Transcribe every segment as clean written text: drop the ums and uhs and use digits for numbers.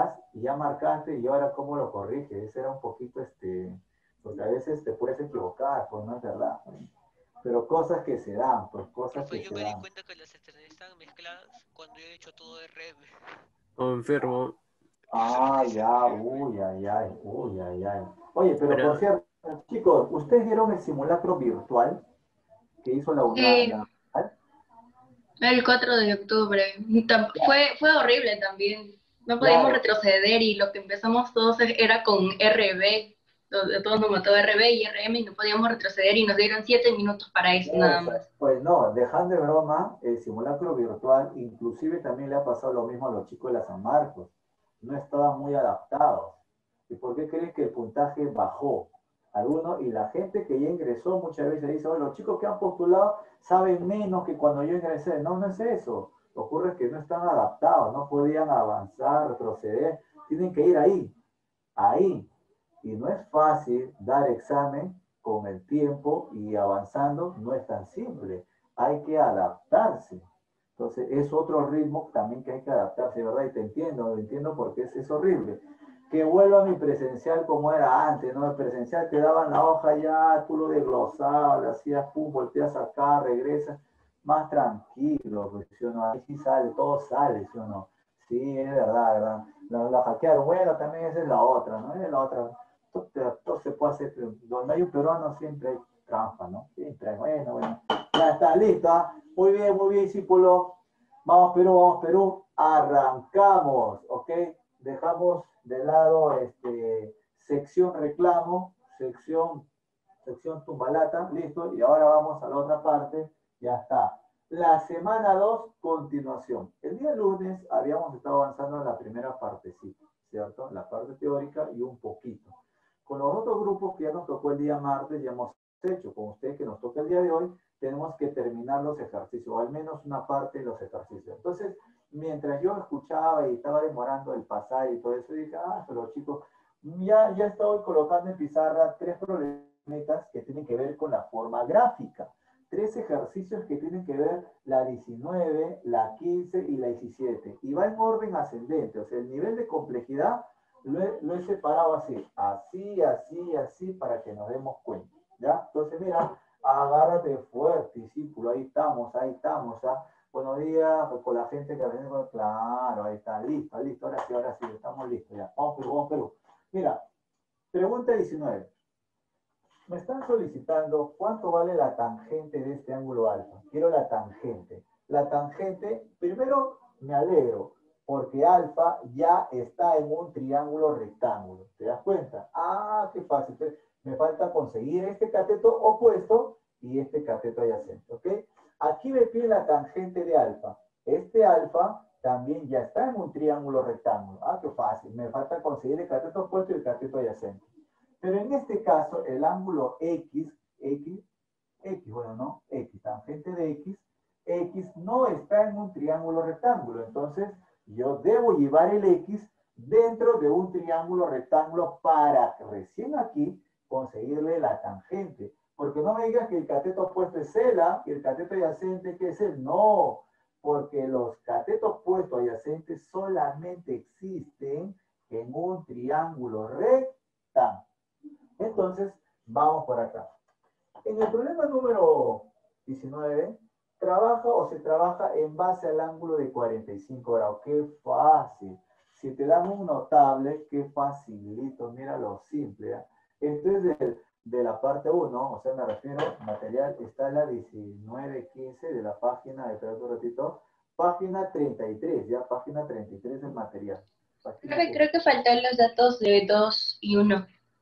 marcas y ya marcaste y ahora cómo lo corriges. Ese era un poquito, porque a veces te puedes equivocar, pues no es verdad. Pero cosas que se dan, pues cosas Profe, que yo se me di dan. cuenta que las extensiones estaban mezcladas cuando yo he hecho todo RM. Confirmo. Eso no Ah, dice ya, RM. uy, ay, ay, uy, ay, ay. Oye, pero por Ahora, cierto, chicos, ¿ustedes vieron el simulacro virtual que hizo Sí, la el 4 de octubre. Y ya, fue horrible también. No podíamos claro, retroceder y lo que empezamos todos era con RB. Todos nos mató RB y RM y no podíamos retroceder y nos dieron 7 minutos para eso nada eso. más. Pues no, dejando de broma, el simulacro virtual, inclusive también le ha pasado lo mismo a los chicos de la San Marcos. No estaban muy adaptados. ¿Y por qué creen que el puntaje bajó? Algunos, y la gente que ya ingresó muchas veces dice, "Oye, los chicos que han postulado saben menos que cuando yo ingresé". No, no es eso. Ocurre que no están adaptados, no podían avanzar, retroceder. Tienen que ir ahí, ahí. Y no es fácil dar examen con el tiempo y avanzando, no es tan simple. Hay que adaptarse. Entonces es otro ritmo también que hay que adaptarse, ¿verdad? Y te entiendo porque es horrible. Que vuelva mi presencial como era antes, ¿no? El presencial te daban la hoja ya, tú lo desglosabas, le hacías pum, volteas acá, regresas, más tranquilo, pues, ¿sí o no? Ahí sí sale, todo sale, ¿sí o no? Sí, es verdad, ¿verdad? La hackearon, bueno, también esa es la otra, ¿no? Es la otra. Todo se puede hacer, pero donde hay un peruano siempre hay trampa, ¿no? Siempre hay, bueno, bueno. Ya está, listo, ¿ah? Muy bien, discípulo. Vamos Perú, arrancamos, ¿ok? Dejamos de lado sección reclamo, sección tumbalata, listo, y ahora vamos a la otra parte, ya está. La semana 2 continuación. El día lunes habíamos estado avanzando en la primera partecita, ¿cierto? La parte teórica y un poquito. Con los otros grupos que ya nos tocó el día martes, ya hemos hecho. Con usted que nos toca el día de hoy, tenemos que terminar los ejercicios, o al menos una parte de los ejercicios. Entonces, mientras yo escuchaba y estaba demorando el pasar y todo eso, dije, pero chicos, ya estoy colocando en pizarra 3 problemitas que tienen que ver con la forma gráfica. 3 ejercicios que tienen que ver la 19, la 15 y la 17. Y va en orden ascendente, o sea, el nivel de complejidad lo he separado así, para que nos demos cuenta. ¿Ya? Entonces, mira, agárrate fuerte, discípulo, ahí estamos, ¿ya? Buenos días, pues, con la gente que viene, claro, ahí está, listo, ahora sí, estamos listos, ya. Vamos, Perú. Mira, pregunta 19. Me están solicitando cuánto vale la tangente de este ángulo alfa. Quiero la tangente. La tangente, primero me alegro, porque alfa ya está en un triángulo rectángulo. ¿Te das cuenta? Qué fácil. Me falta conseguir este cateto opuesto y este cateto adyacente. ¿Ok? Aquí me pide la tangente de alfa. Este alfa también ya está en un triángulo rectángulo. Qué fácil. Me falta conseguir el cateto opuesto y el cateto adyacente. Pero en este caso, el ángulo bueno, no, X, tangente de X no está en un triángulo rectángulo. Entonces, yo debo llevar el X dentro de un triángulo rectángulo para recién aquí conseguirle la tangente. Porque no me digas que el cateto opuesto es CELA y el cateto adyacente que es el no, porque los catetos opuestos adyacentes solamente existen en un triángulo rectángulo. Entonces, vamos por acá. En el problema número 19, se trabaja en base al ángulo de 45 grados. ¡Qué fácil! Si te dan un notable, qué facilito. Mira lo simple. Esto es de la parte 1, o sea, me refiero, material, está en la 1915 de la página, espera un ratito, página 33, ya, página 33 del material. Página Creo que faltan los datos de 2 y 1.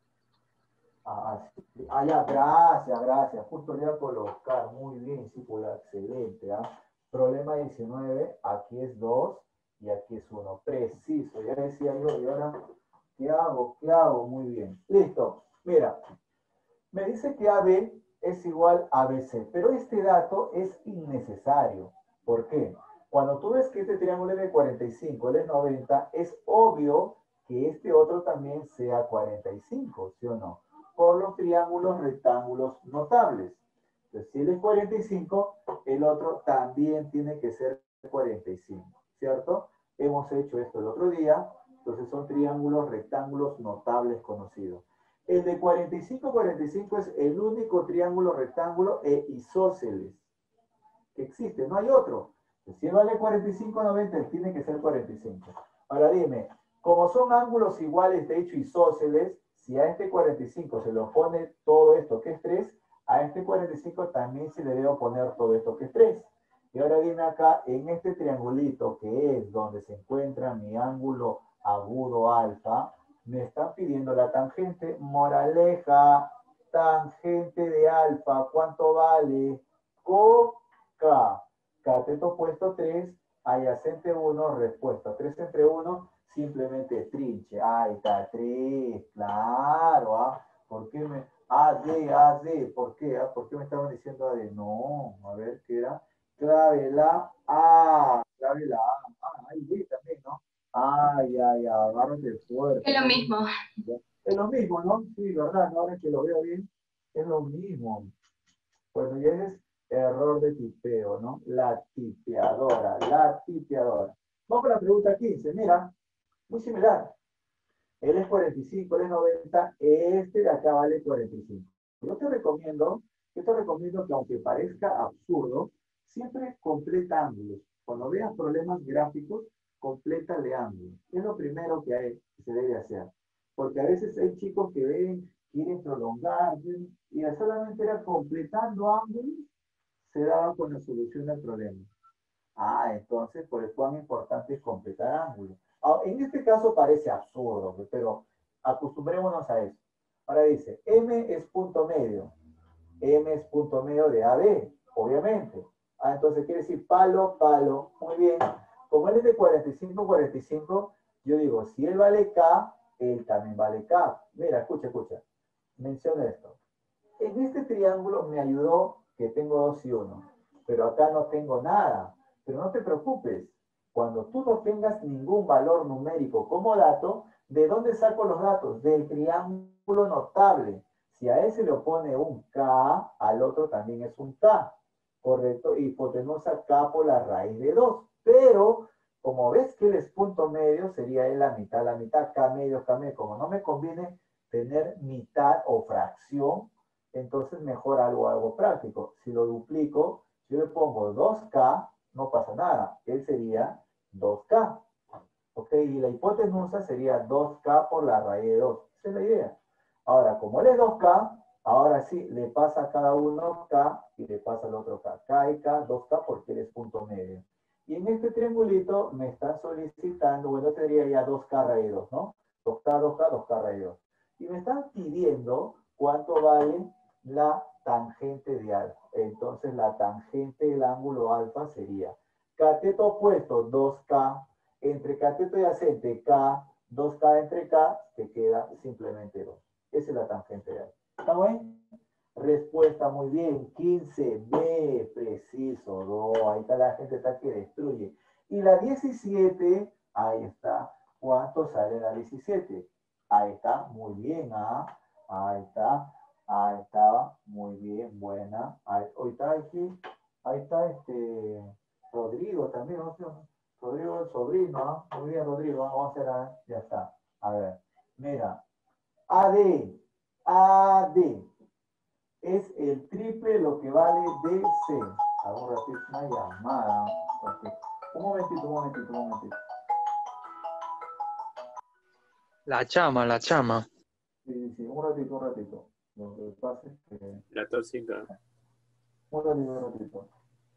Sí. Ya, gracias. Justo le voy a colocar. Muy bien, discípula, excelente. Problema 19, aquí es 2 y aquí es 1. Preciso, ya decía yo, y ahora, ¿qué hago? Muy bien. Listo. Mira, me dice que AB es igual a BC, pero este dato es innecesario. ¿Por qué? Cuando tú ves que este triángulo es de 45, él es 90, es obvio que este otro también sea 45, ¿sí o no? Por los triángulos rectángulos notables. Entonces, si él es 45, el otro también tiene que ser 45, ¿cierto? Hemos hecho esto el otro día, Entonces son triángulos rectángulos notables conocidos. El de 45-45 es el único triángulo rectángulo e isósceles que existe, no hay otro. Si vale 45-90, tiene que ser 45. Ahora dime, como son ángulos iguales, de hecho isósceles, si a este 45 se le opone todo esto que es 3, a este 45 también se le debe oponer todo esto que es 3. Y ahora dime acá, en este triangulito que es donde se encuentra mi ángulo agudo alfa, me están pidiendo la tangente. Moraleja, tangente de alfa, ¿cuánto vale? K. Cateto opuesto 3, adyacente 1, respuesta 3 entre 1, simplemente trinche. Ahí está, 3, claro. ¿Por qué me...? AD, ¿por qué? ¿Por qué me estaban diciendo AD? No, a ver, ¿qué era? Clave la A, clave la A. Ahí D también, ¿no? Ya, agárrate fuerte. Es lo mismo. Es lo mismo, ¿no? Sí, ¿verdad? Ahora que lo veo bien, es lo mismo. Bueno, ya es error de tipeo, ¿no? La tipeadora. Vamos con la pregunta 15. Mira, muy similar. Él es 45, él es 90, este de acá vale 45. Yo te recomiendo que aunque parezca absurdo, siempre completa ángulos. Cuando veas problemas gráficos, complétale ángulos. Es lo primero que se debe hacer. Porque a veces hay chicos que quieren prolongar, y solamente era completando ángulos, se daba con la solución del problema. Entonces, por eso cuán importante es completar ángulos. En este caso parece absurdo, pero acostumbrémonos a eso. Ahora dice, M es punto medio. M es punto medio de AB, obviamente. Entonces quiere decir palo. Muy bien. Como él es de 45-45, yo digo, si él vale K, él también vale K. Mira, escucha. Menciona esto. En este triángulo me ayudó que tengo 2 y 1, pero acá no tengo nada. Pero no te preocupes, cuando tú no tengas ningún valor numérico como dato, ¿de dónde saco los datos? Del triángulo notable. Si a ese le opone un K, al otro también es un K, ¿correcto? Hipotenusa K por la raíz de 2. Pero, como ves que él es punto medio, sería él la mitad, K medio. Como no me conviene tener mitad o fracción, entonces mejor algo práctico. Si lo duplico, yo le pongo 2K, no pasa nada. Él sería 2K. ¿Ok? Y la hipotenusa sería 2K por la raíz de 2. Esa es la idea. Ahora, como él es 2K, ahora sí, le pasa a cada uno K y le pasa al otro K. K y K, 2K porque él es punto medio. Y en este triangulito me están solicitando, bueno, sería ya 2K raíz de 2, ¿no? 2K raíz de 2. Y me están pidiendo cuánto vale la tangente de alfa. Entonces la tangente del ángulo alfa sería cateto opuesto 2K, entre cateto adyacente K, 2K entre K, te queda simplemente 2. Esa es la tangente de alfa. ¿Está bien? Respuesta muy bien, 15B, preciso, no, ahí está la gente está que destruye. Y la 17, ahí está. ¿Cuánto sale la 17? Ahí está, muy bien, ahí está, muy bien, buena. Ahí está aquí, ahí está Rodrigo también, ¿no? Rodrigo el sobrino, muy bien Rodrigo, vamos a hacer, ya está. A ver, mira, AD es el triple lo que vale DC. Hago un ratito una llamada. Un momentito. La chama. Sí, un ratito. Lo que pasa es que... La tóxica. Un ratito.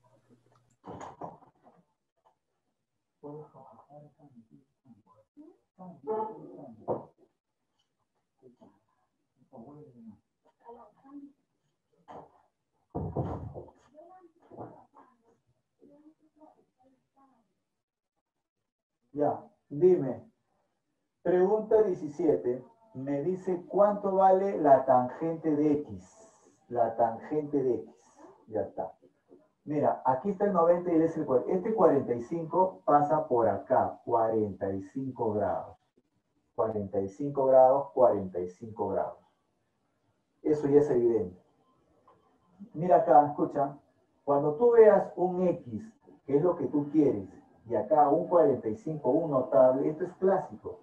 Ya, dime. Pregunta 17. Me dice cuánto vale la tangente de X. La tangente de X. Ya está. Mira, aquí está el 90 y él es el 40. Este 45 pasa por acá. 45 grados. 45 grados. Eso ya es evidente. Mira acá, escucha. Cuando tú veas un X, que es lo que tú quieres, y acá un 45, un notable, esto es clásico.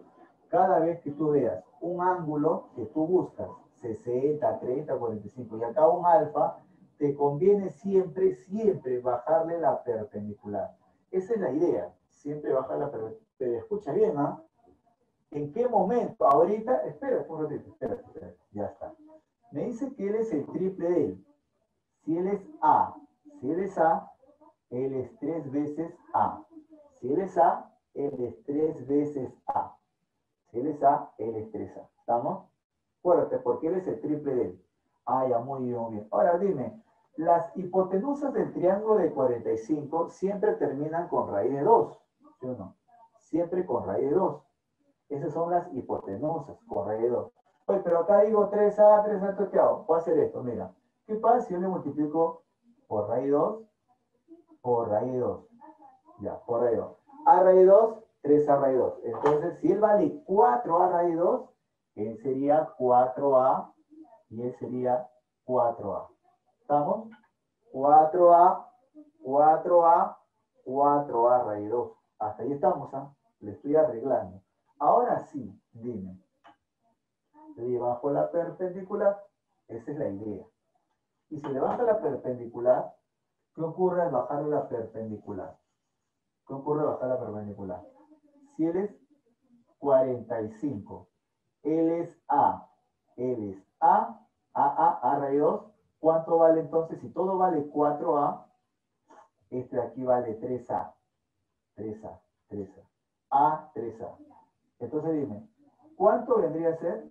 cada vez que tú veas un ángulo que tú buscas, 60, 30, 45, y acá un alfa, te conviene siempre, siempre bajarle la perpendicular. Esa es la idea, siempre bajar la perpendicular. Pero escucha bien, ¿ah? ¿En qué momento? Ahorita, espera un ratito, espera, ya está. Me dice que él es el triple de él. Si él es A, si él es A, él es 3 veces A. Si él es A, él es 3 veces A. Si él es A, él es 3A. ¿Estamos? Acuérdate, porque él es el triple de él. Ah, ya, muy bien, muy bien. Ahora dime, las hipotenusas del triángulo de 45 siempre terminan con raíz de 2, ¿sí o no? Siempre con raíz de 2. Esas son las hipotenusas, con raíz de 2. Oye, pero acá digo 3A, 3A, entonces ¿qué hago? Voy a hacer esto, mira. ¿Qué pasa si yo le multiplico por raíz 2? Por raíz 2. Ya, por raíz 2. A raíz 2, 3A raíz 2. Entonces, si él vale 4A raíz 2, él sería 4A y él sería 4A. ¿Estamos? 4A, 4A, 4A raíz 2. Hasta ahí estamos, ¿ah? Le estoy arreglando. Ahora sí, dime. Le bajo la perpendicular. Esa es la idea. Y si le baja la perpendicular, ¿qué ocurre al bajarle la perpendicular? ¿Qué ocurre al bajar la perpendicular? Si él es 45, él es A, A raíz 2, ¿cuánto vale entonces? Si todo vale 4A, este de aquí vale 3A, 3A, 3A, A, 3A. Entonces dime, ¿cuánto vendría a ser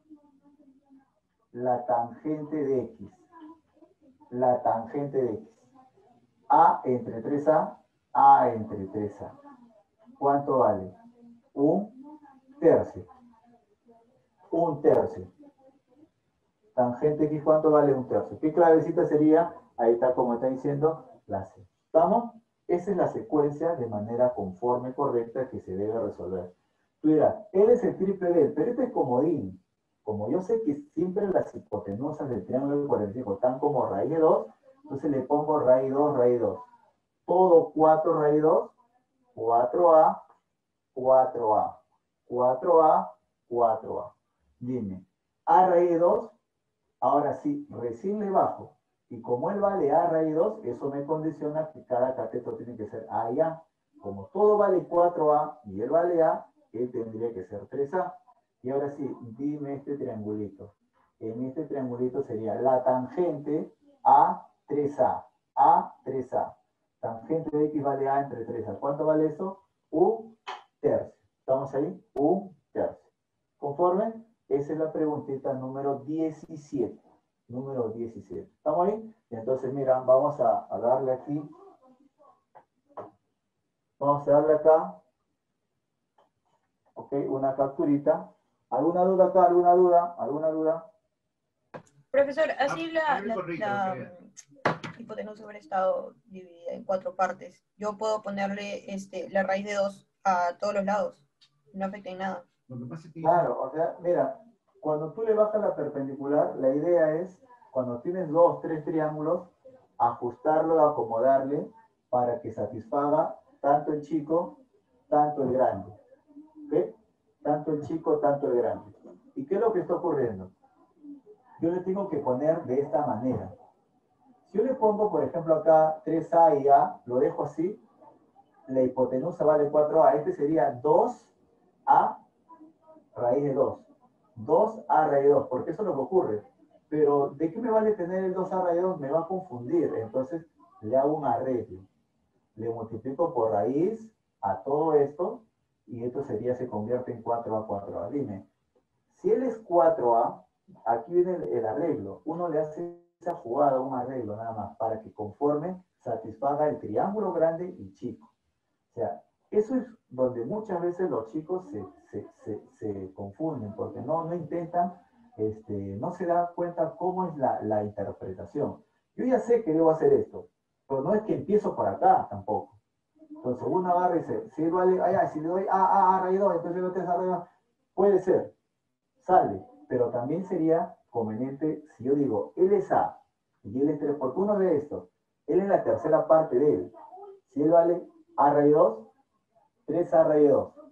la tangente de X? La tangente de X. A entre 3A, A entre 3A. ¿Cuánto vale? Un tercio. Un tercio. Tangente X, ¿cuánto vale un tercio? ¿Qué clavecita sería? Ahí está, como está diciendo, la C. ¿Estamos? Esa es la secuencia de manera conforme, correcta, que se debe resolver. Tú dirás, él es el triple de él, pero este es comodín. Como yo sé que siempre las hipotenusas del triángulo de 45 están como raíz de 2, entonces le pongo raíz 2, raíz 2. Todo 4 raíz 2, 4A, 4A, 4A, 4A. Dime, A raíz de 2, ahora sí, recién le bajo. Y como él vale A raíz 2, eso me condiciona que cada cateto tiene que ser A y A. Como todo vale 4A y él vale A, él tendría que ser 3A. Y ahora sí, dime este triangulito. En este triangulito sería la tangente a 3A. A, 3A. Tangente de X vale A entre 3A. ¿Cuánto vale eso? Un tercio. ¿Estamos ahí? Un tercio. ¿Conforme? Esa es la preguntita número 17. Número 17. ¿Estamos ahí? Y entonces, mira, vamos a darle aquí. Vamos a darle acá. Ok, una capturita. ¿Alguna duda acá? ¿Alguna duda? ¿Alguna duda? Profesor, así la hipotenusa hubiera estado dividida en 4 partes. Yo puedo ponerle la raíz de 2 a todos los lados. No afecta en nada. Claro, o sea, mira, cuando tú le bajas la perpendicular, la idea es, cuando tienes 2, 3 triángulos, ajustarlo, acomodarle para que satisfaga tanto el chico, tanto el grande. ¿Ok? Tanto el chico, tanto el grande. ¿Y qué es lo que está ocurriendo? Yo le tengo que poner de esta manera. Si yo le pongo, por ejemplo, acá 3A y A, lo dejo así, la hipotenusa vale 4A. Este sería 2A raíz de 2. 2A raíz de 2, porque eso es lo que ocurre. Pero, ¿de qué me vale tener el 2A raíz de 2? Me va a confundir. Entonces, le hago un arreglo. Le multiplico por raíz a todo esto, y esto sería, se convierte en 4A, 4A. Dime, si él es 4A, aquí viene el arreglo. Uno le hace esa jugada, un arreglo nada más, para que conforme satisfaga el triángulo grande y chico. O sea, eso es donde muchas veces los chicos se confunden, porque no intentan, no se dan cuenta cómo es la interpretación. Yo ya sé que debo hacer esto, pero no es que empiezo por acá tampoco. Entonces uno agarra y dice, si, vale, si le doy A raíz 2, entonces no te desarrolla, puede ser, sale, pero también sería conveniente si yo digo, él es A y él es 3, porque uno ve esto, él es la tercera parte de él. Si él vale A raíz 2, 3A raíz 2.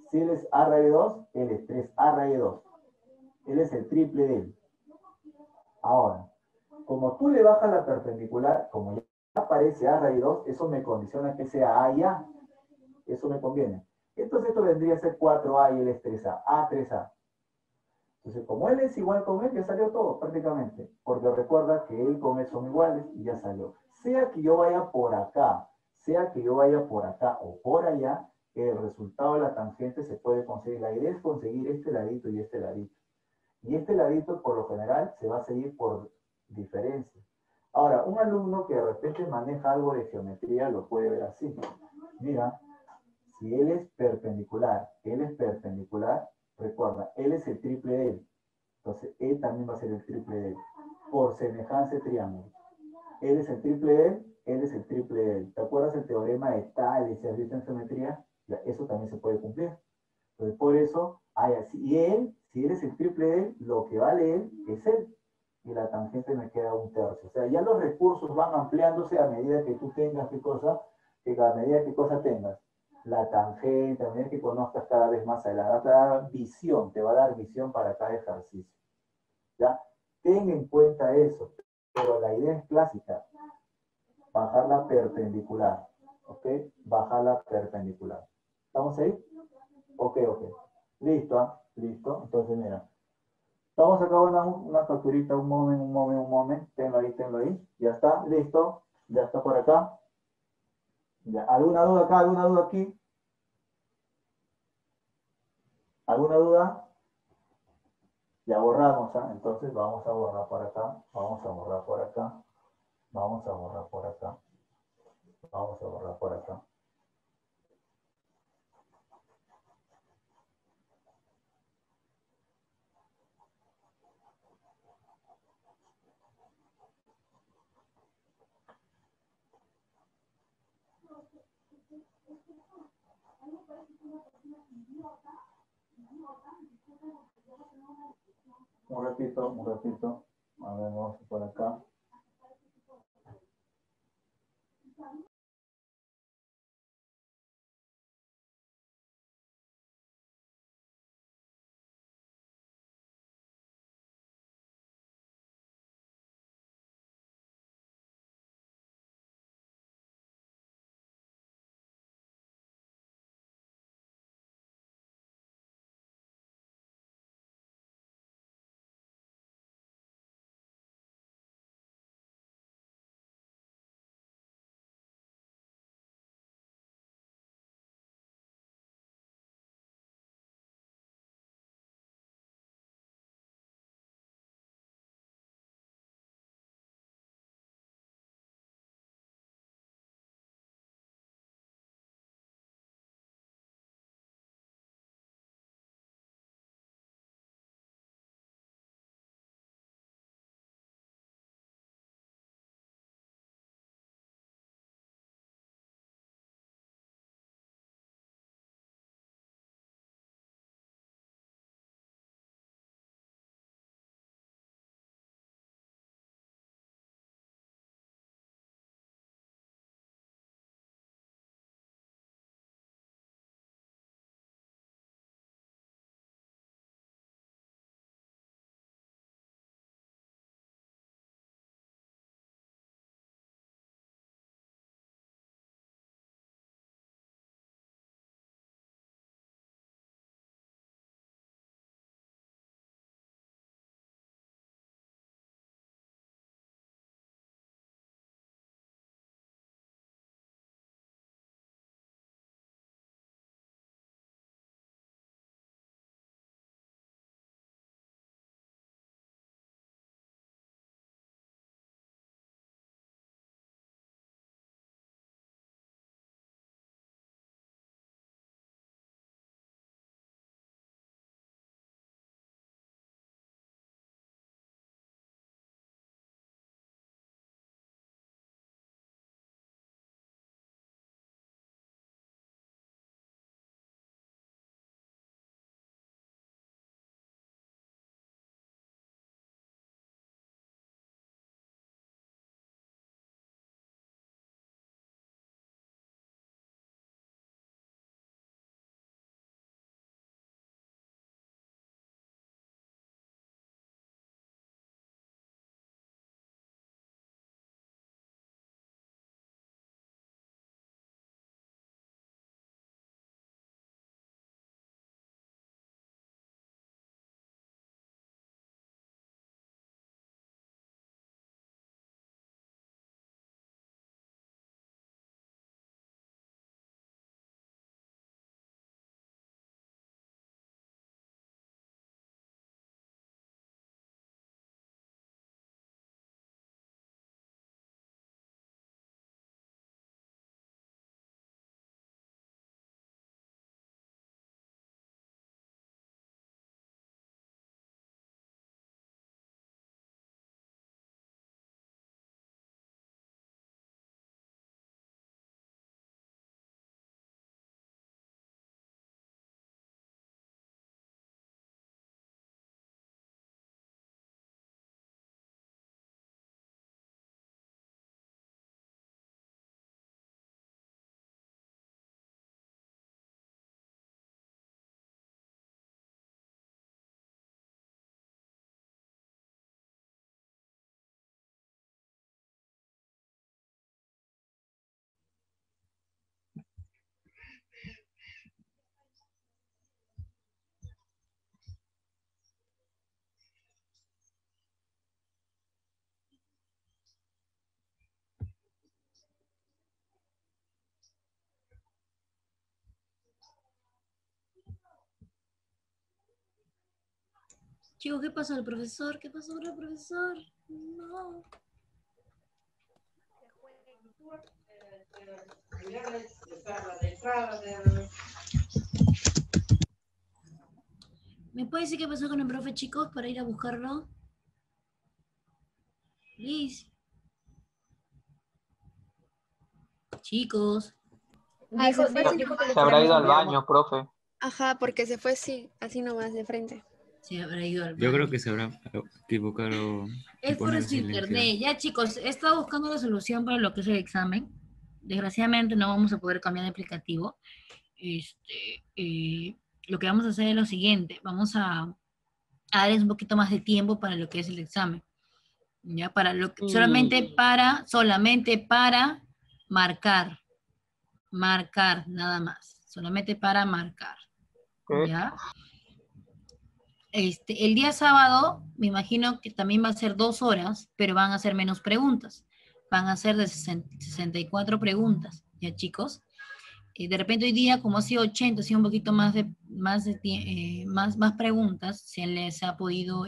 Si él es A raíz de 2, él es 3A raíz de 2. Él es el triple de él. Ahora, como tú le bajas la perpendicular, como ya aparece A raíz de 2, eso me condiciona que sea A y A. Eso me conviene. Entonces esto vendría a ser 4A y él es 3A. A, 3A. Entonces, como él es igual con él, ya salió todo prácticamente. Porque recuerda que él con él son iguales y ya salió. Sea que yo vaya por acá, sea que yo vaya por acá o por allá, el resultado de la tangente se puede conseguir. La idea es conseguir este ladito y este ladito. Y este ladito, por lo general, se va a seguir por diferencia. Ahora, un alumno que de repente maneja algo de geometría lo puede ver así. Mira, si él es perpendicular, recuerda, él es el triple de él. Entonces, él también va a ser el triple de él. Por semejanza de triángulo. Él es el triple de él, él es el triple de él. ¿Te acuerdas el teorema de Tales, si has visto en geometría? Ya, eso también se puede cumplir. Entonces, por eso, hay así. Y él, si él es el triple de él, lo que vale él es él. Y la tangente me queda un tercio. O sea, ya los recursos van ampliándose a medida que tú tengas qué cosa, que a medida que cosa tengas. La tangente, a medida que conozcas cada vez más adelante, te va a dar visión, te va a dar visión para cada ejercicio. ¿Ya? Ten en cuenta eso. Pero la idea es clásica. Bajar la perpendicular. ¿Ok? Bajar la perpendicular. ¿Estamos ahí? Ok. Listo, ¿ah? Listo. Entonces, mira. Vamos a acabar una capturita, un moment. Tenlo ahí. Ya está, listo. Ya está por acá. Ya. ¿Alguna duda acá? ¿Alguna duda aquí? ¿Alguna duda? Ya borramos, ¿ah? Entonces vamos a borrar por acá. Vamos a borrar por acá. Vamos a borrar por acá. Vamos a borrar por acá. Un ratito. A ver, vamos por acá. Chicos, ¿qué pasó al profesor? ¿Qué pasó con el profesor? No. ¿Me puede decir qué pasó con el profe, chicos, para ir a buscarlo? Liz. Chicos. Dijo, se fue dijo, así. dijo que le Se habrá ido fuéramos a al ver. baño, profe. Ajá, porque se fue así nomás de frente. Se habrá ido al Yo creo baño. que se habrá equivocado Es en por poner su silenciado. internet. Ya, chicos, he estado buscando la solución para lo que es el examen. Desgraciadamente no vamos a poder cambiar de aplicativo. Lo que vamos a hacer es lo siguiente. Vamos a darles un poquito más de tiempo para lo que es el examen. Ya, para lo que, solamente para marcar, nada más. Solamente para marcar. ¿Qué? ¿Ya? El día sábado, me imagino que también va a ser 2 horas, pero van a ser menos preguntas. Van a ser de 64 preguntas, ¿ya, chicos? De repente hoy día, como ha sido 80, ha sido un poquito más más preguntas, se les ha podido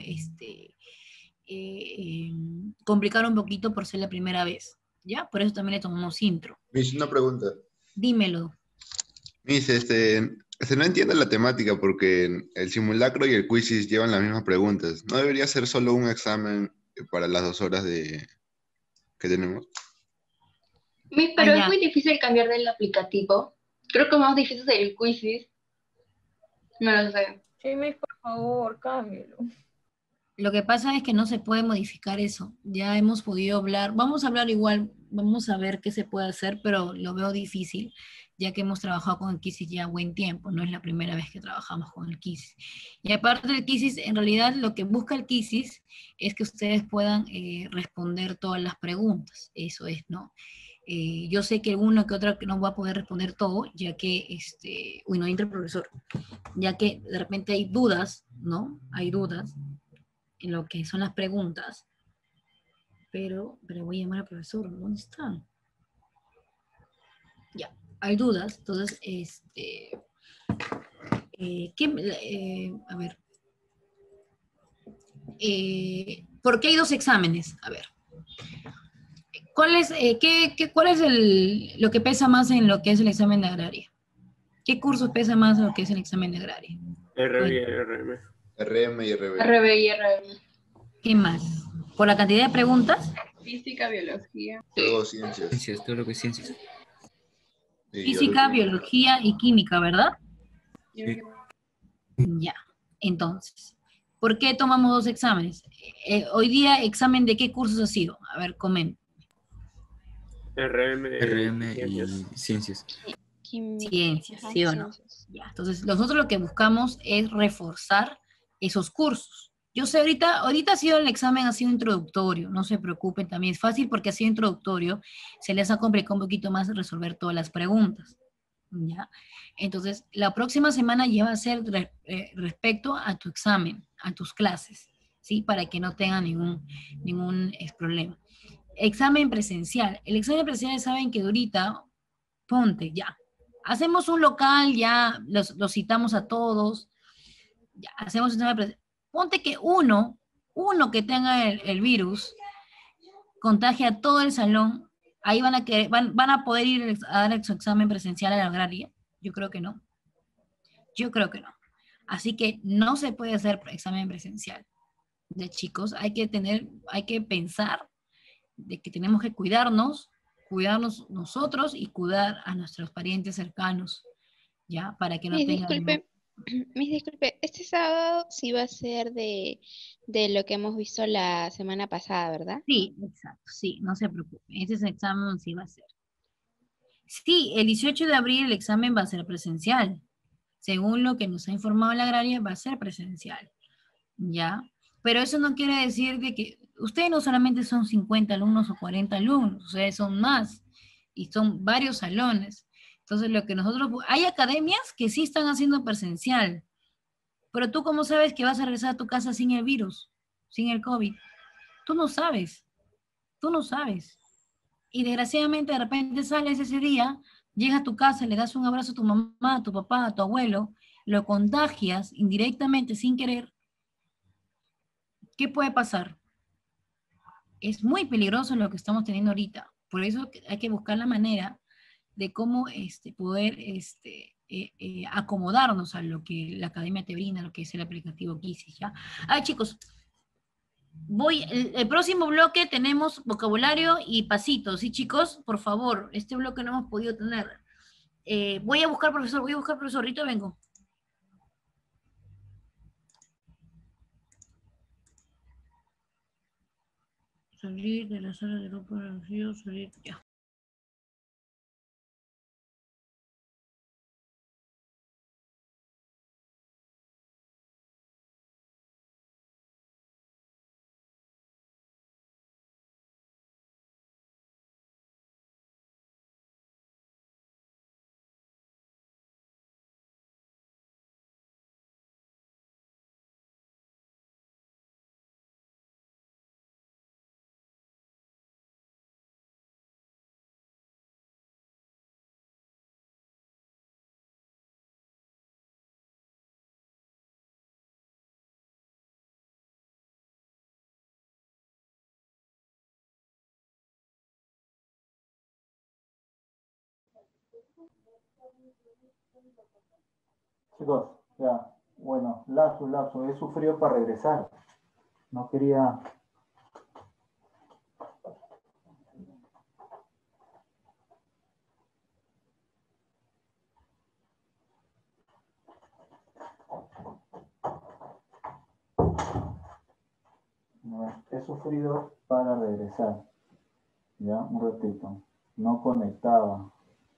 complicar un poquito por ser la primera vez, ¿ya? Por eso también le tomamos intro. Miss, una pregunta. Dímelo. Miss, no entiendo la temática porque el simulacro y el quizzes llevan las mismas preguntas. ¿No debería ser solo un examen para las 2 horas que tenemos? Pero es ya. muy difícil cambiar del aplicativo. Creo que más difícil es el Quizzes. No lo sé. Sí, Miss, por favor, cámbialo. Lo que pasa es que no se puede modificar eso. Ya hemos podido hablar, vamos a hablar igual, vamos a ver qué se puede hacer, pero lo veo difícil, ya que hemos trabajado con el Quizzes ya buen tiempo, no es la primera vez que trabajamos con el Quizzes. Y aparte del Quizzes, en realidad lo que busca el Quizzes es que ustedes puedan responder todas las preguntas, eso es, ¿no? Yo sé que uno que otro no va a poder responder todo, ya que, no entra el profesor, ya que de repente hay dudas, ¿no? Hay dudas en lo que son las preguntas, pero voy a llamar al profesor, ¿dónde están? Ya, hay dudas, entonces, a ver, ¿por qué hay 2 exámenes? A ver, ¿cuál es lo que pesa más en lo que es el examen de agraria? ¿Qué curso pesa más en lo que es el examen de agraria? RB y RM. RM y RB. RB y RM. ¿Qué más? ¿Por la cantidad de preguntas? Física, biología. Todo ciencias. Ciencias, todo lo que es ciencias. Y Física, biología y química, ¿verdad? Sí. Ya, entonces, ¿por qué tomamos 2 exámenes? Hoy día, ¿examen de qué cursos ha sido? A ver, comenten. RM y ciencias. ciencias. Ciencias, Ajá, ¿sí o no? ciencias. Ya, entonces, nosotros lo que buscamos es reforzar esos cursos. Yo sé, ahorita ha sido el examen, ha sido introductorio, no se preocupen, también es fácil porque ha sido introductorio, se les ha complicado un poquito más resolver todas las preguntas, ¿ya? Entonces, la próxima semana ya va a ser respecto a tu examen, a tus clases, ¿sí? Para que no tengan ningún problema. Examen presencial. El examen presencial, saben que ahorita, ponte ya, hacemos un local, ya los citamos a todos, ya hacemos un examen presencial. Ponte que uno que tenga el virus contagia a todo el salón, ahí van a poder ir a dar su examen presencial a la agraria. Yo creo que no. Yo creo que no. Así que no se puede hacer examen presencial. De chicos, hay que pensar de que tenemos que cuidarnos nosotros y cuidar a nuestros parientes cercanos, ¿ya? Para que no tengan... Disculpe, este sábado sí va a ser de lo que hemos visto la semana pasada, ¿verdad? Sí, exacto, sí, no se preocupen. Ese examen sí va a ser. Sí, el 18 de abril el examen va a ser presencial. Según lo que nos ha informado la agraria, va a ser presencial, ¿ya? Pero eso no quiere decir de que ustedes no solamente son 50 alumnos o 40 alumnos, ustedes son más y son varios salones. Entonces, lo que hay academias que sí están haciendo presencial, pero tú cómo sabes que vas a regresar a tu casa sin el virus, sin el COVID. Tú no sabes. Y desgraciadamente de repente sales ese día, llegas a tu casa, le das un abrazo a tu mamá, a tu papá, a tu abuelo, lo contagias indirectamente sin querer ¿qué puede pasar? Es muy peligroso lo que estamos teniendo ahorita. Por eso hay que buscar la manera de cómo poder acomodarnos a lo que la academia te brinda, lo que es el aplicativo Quizzes, ¿ya? Ay, chicos, el próximo bloque tenemos vocabulario y pasitos, ¿sí, chicos? Por favor, este bloque no hemos podido tener. Voy a buscar profesor, ahorita vengo. Salir de la sala de grupo reducido, salir, ya. Chicos, ya, bueno, lapso, he sufrido para regresar. No quería... He sufrido para regresar. Ya, un ratito. No conectaba.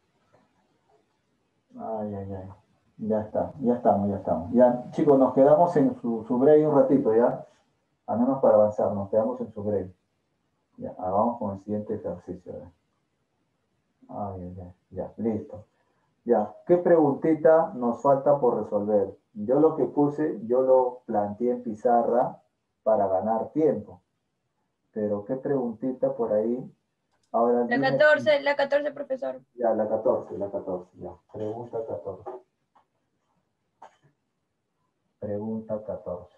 Ay. Ya estamos. Ya, chicos, nos quedamos en su break un ratito, ¿ya? Al menos para avanzar, nos quedamos en su break. Ya, vamos con el siguiente ejercicio. Ya, listo. Ya, ¿qué preguntita nos falta por resolver? Yo lo que puse, yo lo planteé en pizarra para ganar tiempo. Pero ¿qué preguntita por ahí? Ahora, La 14, profesor. Ya, la 14, ya. Pregunta 14. Pregunta 14.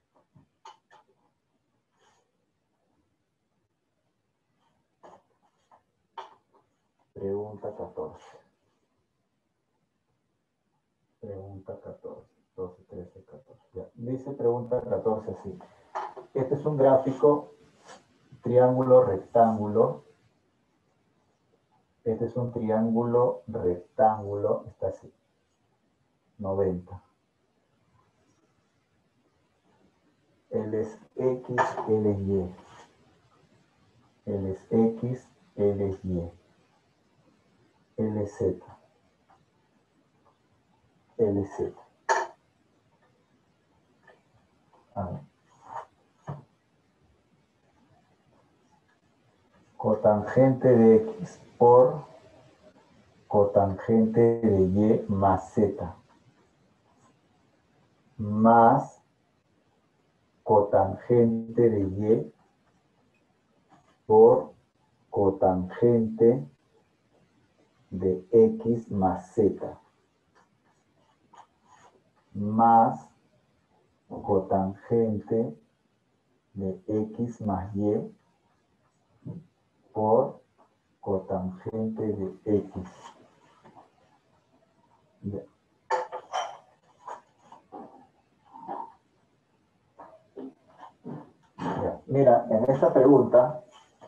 Pregunta 14. Pregunta 14. 12, 13, 14. Ya. Dice pregunta 14 así. Este es un gráfico triángulo rectángulo. Este es un triángulo rectángulo. Está así. 90. Él es X, él es Y. Él es X, él es Y. Él es Z. Él es Z. A ver. Cotangente de X por cotangente de Y más Z. Más cotangente de Y por cotangente de X más Z. Más cotangente de X más Y por cotangente de X. Ya. Ya. Mira, en esta pregunta,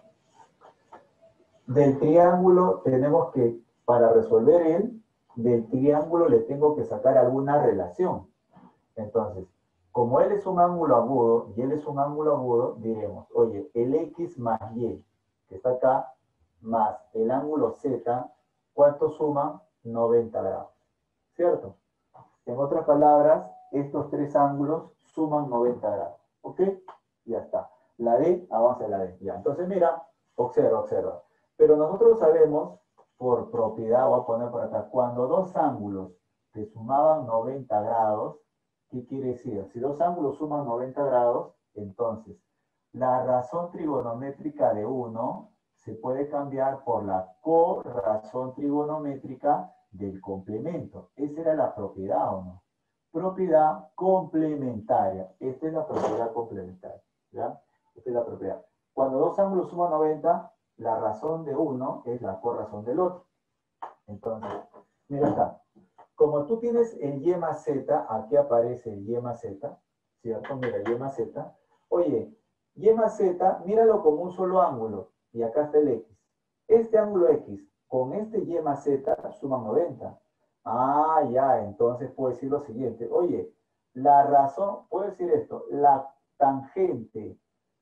del triángulo tenemos que, para resolver del triángulo le tengo que sacar alguna relación. Entonces, como él es un ángulo agudo y él es un ángulo agudo, diremos, oye, el X más Y, que está acá, más el ángulo Z, ¿cuánto suman? 90 grados. ¿Cierto? En otras palabras, estos tres ángulos suman 90 grados. ¿Ok? Ya está. La D, avanza la D. Ya. Entonces, mira, observa. Pero nosotros sabemos, por propiedad, voy a poner por acá, cuando dos ángulos que sumaban 90 grados, ¿qué quiere decir? Si dos ángulos suman 90 grados, entonces la razón trigonométrica de uno se puede cambiar por la corrazón trigonométrica del complemento. Esa era la propiedad, ¿o no? Propiedad complementaria. Esta es la propiedad complementaria. ¿ya? Esta es la propiedad. Cuando dos ángulos suman 90, la razón de uno es la corrazón del otro. Entonces, mira acá. Como tú tienes el y más z, aquí aparece el y más z, ¿cierto? Mira, y más z. Oye, y más z, míralo como un solo ángulo. Y acá está el x. Este ángulo x con este y más z suman 90. Ah, ya, entonces puedo decir lo siguiente. Oye, la razón, puedo decir esto, la tangente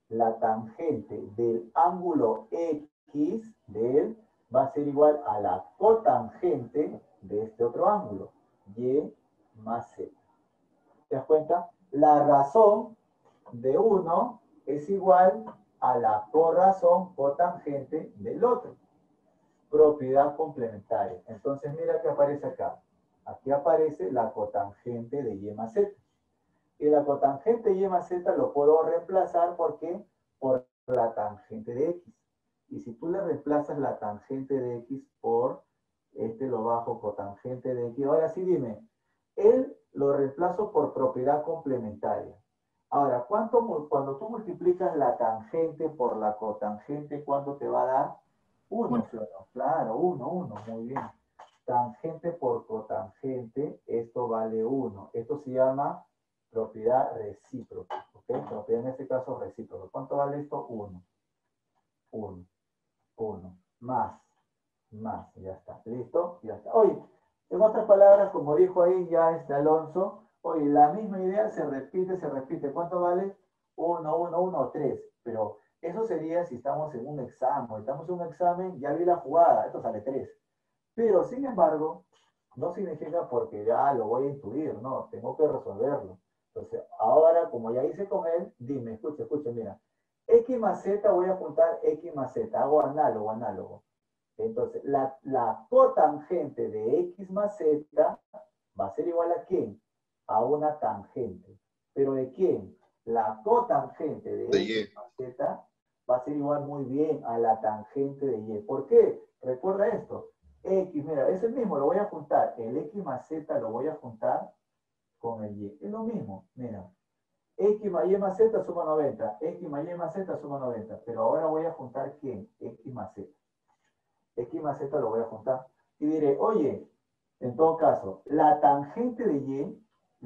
del ángulo x de él va a ser igual a la cotangente de este otro ángulo, y más z. ¿Te das cuenta? La razón de uno es igual a la corrazón cotangente del otro. Propiedad complementaria. Entonces mira que aparece acá. Aquí aparece la cotangente de y más z. Y la cotangente de y más z lo puedo reemplazar, ¿por qué? Por la tangente de x. Y si tú le reemplazas la tangente de x por lo bajo cotangente de x, ahora sí dime, él lo reemplazo por propiedad complementaria. Ahora, cuando tú multiplicas la tangente por la cotangente, ¿cuánto te va a dar? 1, ¿sí o no? Claro, 1, muy bien. Tangente por cotangente, esto vale 1. Esto se llama propiedad recíproca, ¿ok? Propiedad en este caso recíproca. ¿Cuánto vale esto? 1. 1. Más, ya está. ¿Listo? Ya está. Oye, en otras palabras, como dijo ahí ya Alonso, oye, la misma idea se repite. ¿Cuánto vale? 1, 3. Pero eso sería si estamos en un examen. Estamos en un examen, ya vi la jugada, esto sale 3. Pero, sin embargo, no significa porque ya lo voy a intuir, no, tengo que resolverlo. Entonces, ahora, como ya hice con él, dime, escucha, mira. X más Z, voy a juntar X más Z, hago análogo. Entonces, la cotangente de X más Z va a ser igual ¿a quién? A una tangente. ¿Pero de quién? La cotangente de X más Z va a ser igual muy bien a la tangente de Y. ¿Por qué? Recuerda esto. X, mira, es el mismo, lo voy a juntar. El X más Z lo voy a juntar con el Y. Es lo mismo, mira. X más Y más Z suma 90. X más Y más Z suma 90. Pero ahora voy a juntar ¿quién? X más Z. X más Z lo voy a juntar. Y diré, oye, en todo caso, la tangente de Y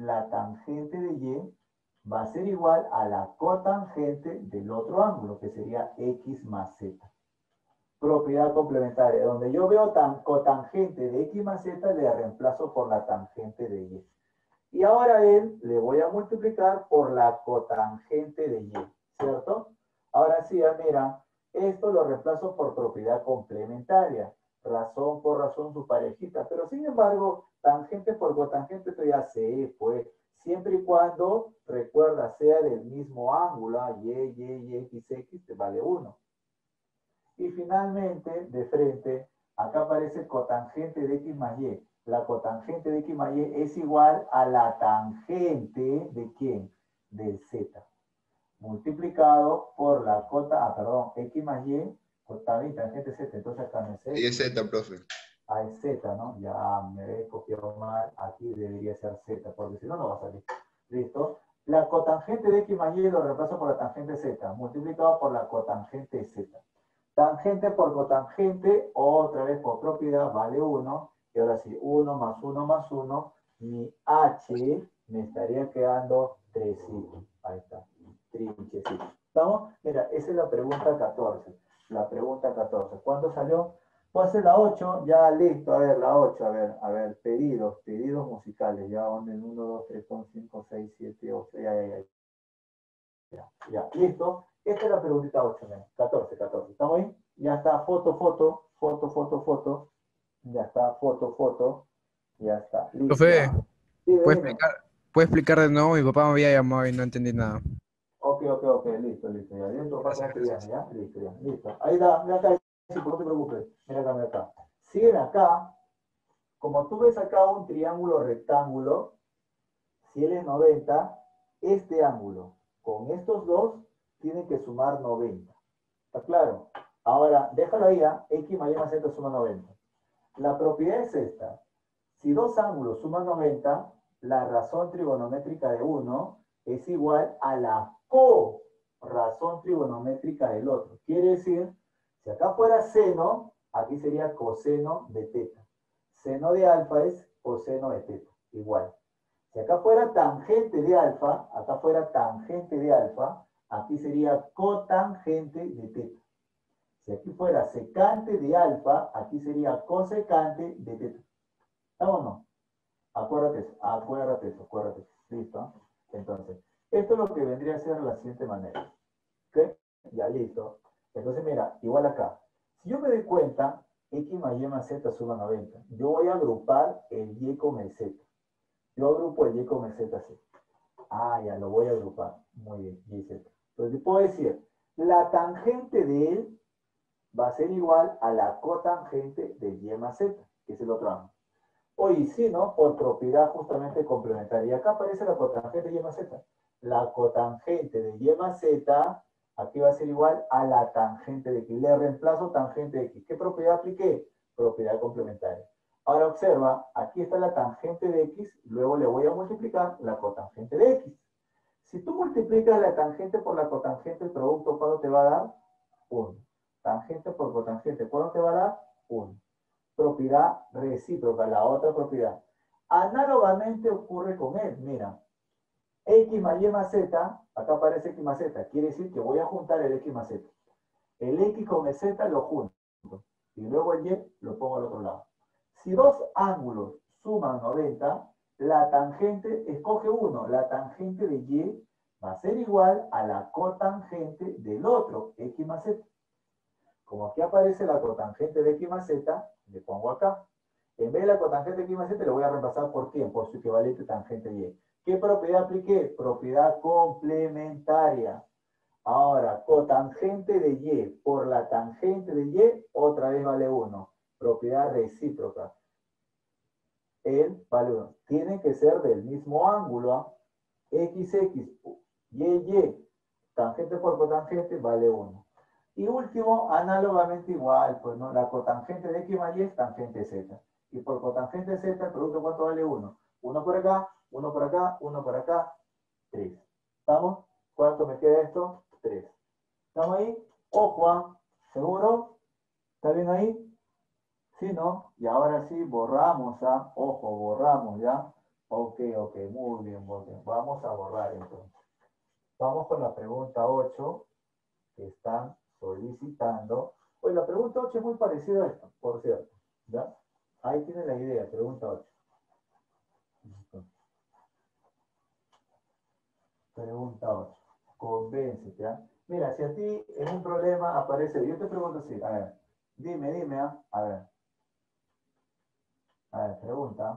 va a ser igual a la cotangente del otro ángulo, que sería X más Z. Propiedad complementaria. Donde yo veo cotangente de X más Z, le reemplazo por la tangente de Y. Y ahora a él le voy a multiplicar por la cotangente de Y, ¿cierto? Ahora sí, mira, esto lo reemplazo por propiedad complementaria. Razón por razón su parejita. Pero sin embargo, tangente por cotangente, esto ya sé, pues, siempre y cuando, recuerda, sea del mismo ángulo, Y, X, te vale 1. Y finalmente, de frente, acá aparece cotangente de X más Y. La cotangente de X más Y es igual a la tangente ¿de quién? Del Z. Multiplicado por la X más Y, también tangente Z. Entonces acá no es Z. Y es Z, profe. Ah, es Z, ¿no? Ya me he copiado mal. Aquí debería ser Z, porque si no, no va a salir. ¿Listo? La cotangente de X más Y lo reemplazo por la tangente Z, multiplicado por la cotangente Z. Tangente por cotangente, otra vez por propiedad, vale 1. Y ahora sí, 1 más 1, mi H me estaría quedando 3. Ahí está, trinchecito. ¿Estamos? Mira, esa es la pregunta 14. La pregunta 14. ¿Cuándo salió? Puedo hacer la 8, ya listo. A ver, la 8, a ver, pedidos musicales. Ya, ¿dónde? 1, 2, 3, 4, 5, 6, 7, 8. Ya, listo. Esta es la preguntita 8, 14. ¿Estamos ahí? Ya está, foto. Ya está, foto. Ya está, listo. Profe, Sí, ¿puede dime. explicar de nuevo? Mi papá me había llamado y no entendí nada. Ok, listo. Ya, dentro pasa ya, listo. Ahí da, mira acá, no te preocupes. Mira acá. Siguen acá. Como tú ves acá un triángulo rectángulo, si él es 90, este ángulo con estos dos tienen que sumar 90. ¿Está claro? Ahora, déjalo ahí, X más Y más Z suma 90. La propiedad es esta. Si dos ángulos suman 90, la razón trigonométrica de uno es igual a la razón trigonométrica del otro. Quiere decir, si acá fuera seno, aquí sería coseno de teta. Seno de alfa es coseno de teta, igual. Si acá fuera tangente de alfa, acá fuera tangente de alfa, aquí sería cotangente de teta. Si aquí fuera secante de alfa, aquí sería cosecante de teta. ¿Estamos o no? Acuérdate eso, acuérdate eso, acuérdate eso. ¿Listo? Entonces, esto es lo que vendría a ser de la siguiente manera. ¿Ok? Ya, listo. Entonces, mira, igual acá. Si yo me doy cuenta, x más y más z suma 90. Yo voy a agrupar el y con el z. Yo agrupo el y con el z así. Ah, ya, lo voy a agrupar. Muy bien, y z. Entonces, puedo decir, la tangente de él va a ser igual a la cotangente de y más z, que es el otro ángulo. Oye, sí, ¿no? Por propiedad justamente complementaria. Acá aparece la cotangente de y más z. La cotangente de y más z, aquí va a ser igual a la tangente de x. Le reemplazo tangente de x. ¿Qué propiedad apliqué? Propiedad complementaria. Ahora observa, aquí está la tangente de x, luego le voy a multiplicar la cotangente de x. Si tú multiplicas la tangente por la cotangente, el producto, ¿cuánto te va a dar? 1. Tangente por cotangente, ¿cuánto te va a dar? 1. Propiedad recíproca, la otra propiedad. Análogamente ocurre con él, mira. X más y más z, acá aparece x más z, quiere decir que voy a juntar el x más z. El x con el z lo junto, y luego el y lo pongo al otro lado. Si dos ángulos suman 90, la tangente, escoge uno, la tangente de y va a ser igual a la cotangente del otro, x más z. Como aquí aparece la cotangente de x más z, le pongo acá. En vez de la cotangente de x más z, le voy a reemplazar por quién, por su equivalente tangente y. ¿Qué propiedad apliqué? Propiedad complementaria. Ahora, cotangente de y por la tangente de y, otra vez vale 1. Propiedad recíproca. El vale 1. Tiene que ser del mismo ángulo. ¿Ah? X, y. Tangente por cotangente vale 1. Y último, análogamente igual, pues no, la cotangente de x más y es tangente z. Y por cotangente z, el producto, ¿cuánto vale 1? 1 por acá, 1 por acá, 1 por acá, 3. ¿Estamos? ¿Cuánto me queda esto? 3. ¿Estamos ahí? Ojo, ¿ah? ¿Seguro? ¿Está bien ahí? ¿Sí, no? Y ahora sí, borramos, ¿ah? Ojo, borramos, ¿ya? Ok, muy bien, muy bien. Vamos a borrar entonces. Vamos con la pregunta 8, que están solicitando. Oye, la pregunta 8 es muy parecida a esta, por cierto. ¿Ya? Ahí tiene la idea, pregunta 8. Pregunta 8. Convéncete, ¿ya? Mira, si a ti en un problema aparece, yo te pregunto así, a ver, dime, ¿ah? A ver, pregunta.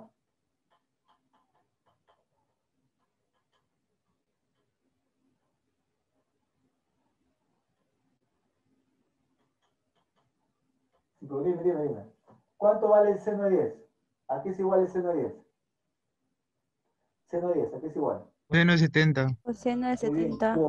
Dime. ¿Cuánto vale el seno de 10? ¿A qué es igual el seno de 10? Seno de 10, ¿a qué es igual? Bueno, 70. Coseno de Muy bien, 70.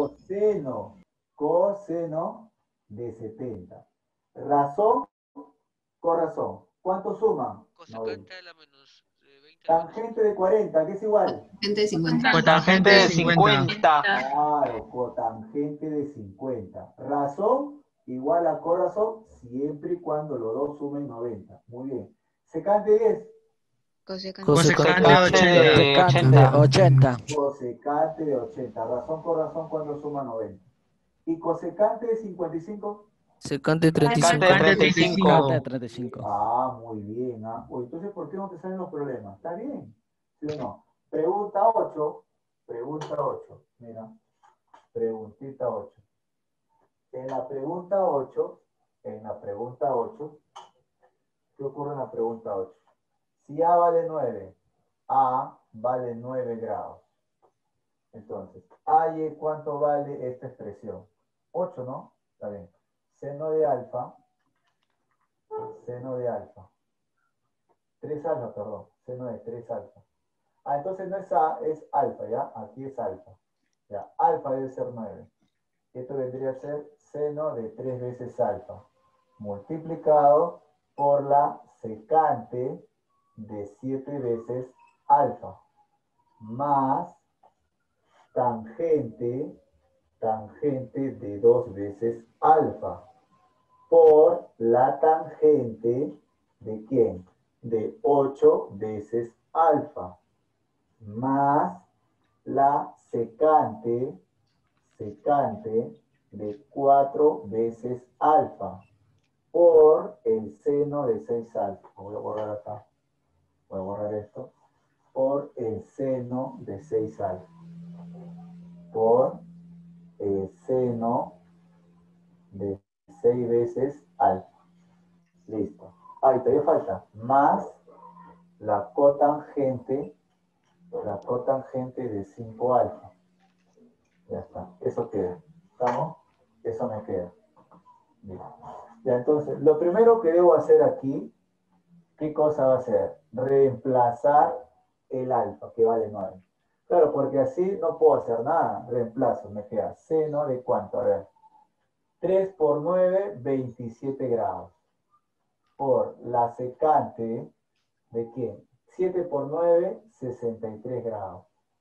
coseno de 70. Razón, corazón. ¿Cuánto suman? Cosecante a la menos 20 a la menos Tangente de 40, ¿qué es igual? Gente de 50. Cotangente de 50. Claro, cotangente de 50. Razón igual a corazón siempre y cuando los dos sumen 90. Muy bien. Secante de 10. Cosecante de 80. Cosecante de 80. Razón con razón cuando suma 90. ¿Y cosecante de 55? Secante Secante de 35. 35. Ah, muy bien. ¿Ah? Uy, entonces, ¿por qué no te salen los problemas? ¿Está bien? ¿Sí o no? Pregunta 8. Pregunta 8. Mira. Preguntita 8. En la pregunta 8, ¿qué ocurre en la pregunta 8? Si A vale 9, A vale 9 grados. Entonces, A y ¿cuánto vale esta expresión? 8, ¿no? Está bien. Seno de alfa. 3 alfa, perdón. Seno de 3 alfa. Ah, entonces no es A, es alfa, ¿ya? Aquí es alfa. Ya, alfa debe ser 9. Esto vendría a ser seno de 3 veces alfa, multiplicado por la secante de 7 veces alfa, más tangente tangente de 2 veces alfa por la tangente de ¿quién? De 8 veces alfa más la secante de 4 veces alfa por el seno de 6 alfa. Voy a borrar acá. Voy a borrar esto. Por el seno de 6 alfa. Por el seno de 6 veces alfa. Listo. Ahí todavía falta. Más la cotangente de 5 alfa. Ya está. Eso queda. ¿Estamos? Eso me queda. Bien. Ya, entonces, lo primero que debo hacer aquí, ¿qué cosa va a ser? Reemplazar el alfa, que vale 9. Claro, porque así no puedo hacer nada. Reemplazo, me queda seno de ¿cuánto? A ver. 3 por 9, 27 grados. Por la secante de ¿quién? 7 por 9, 63 grados.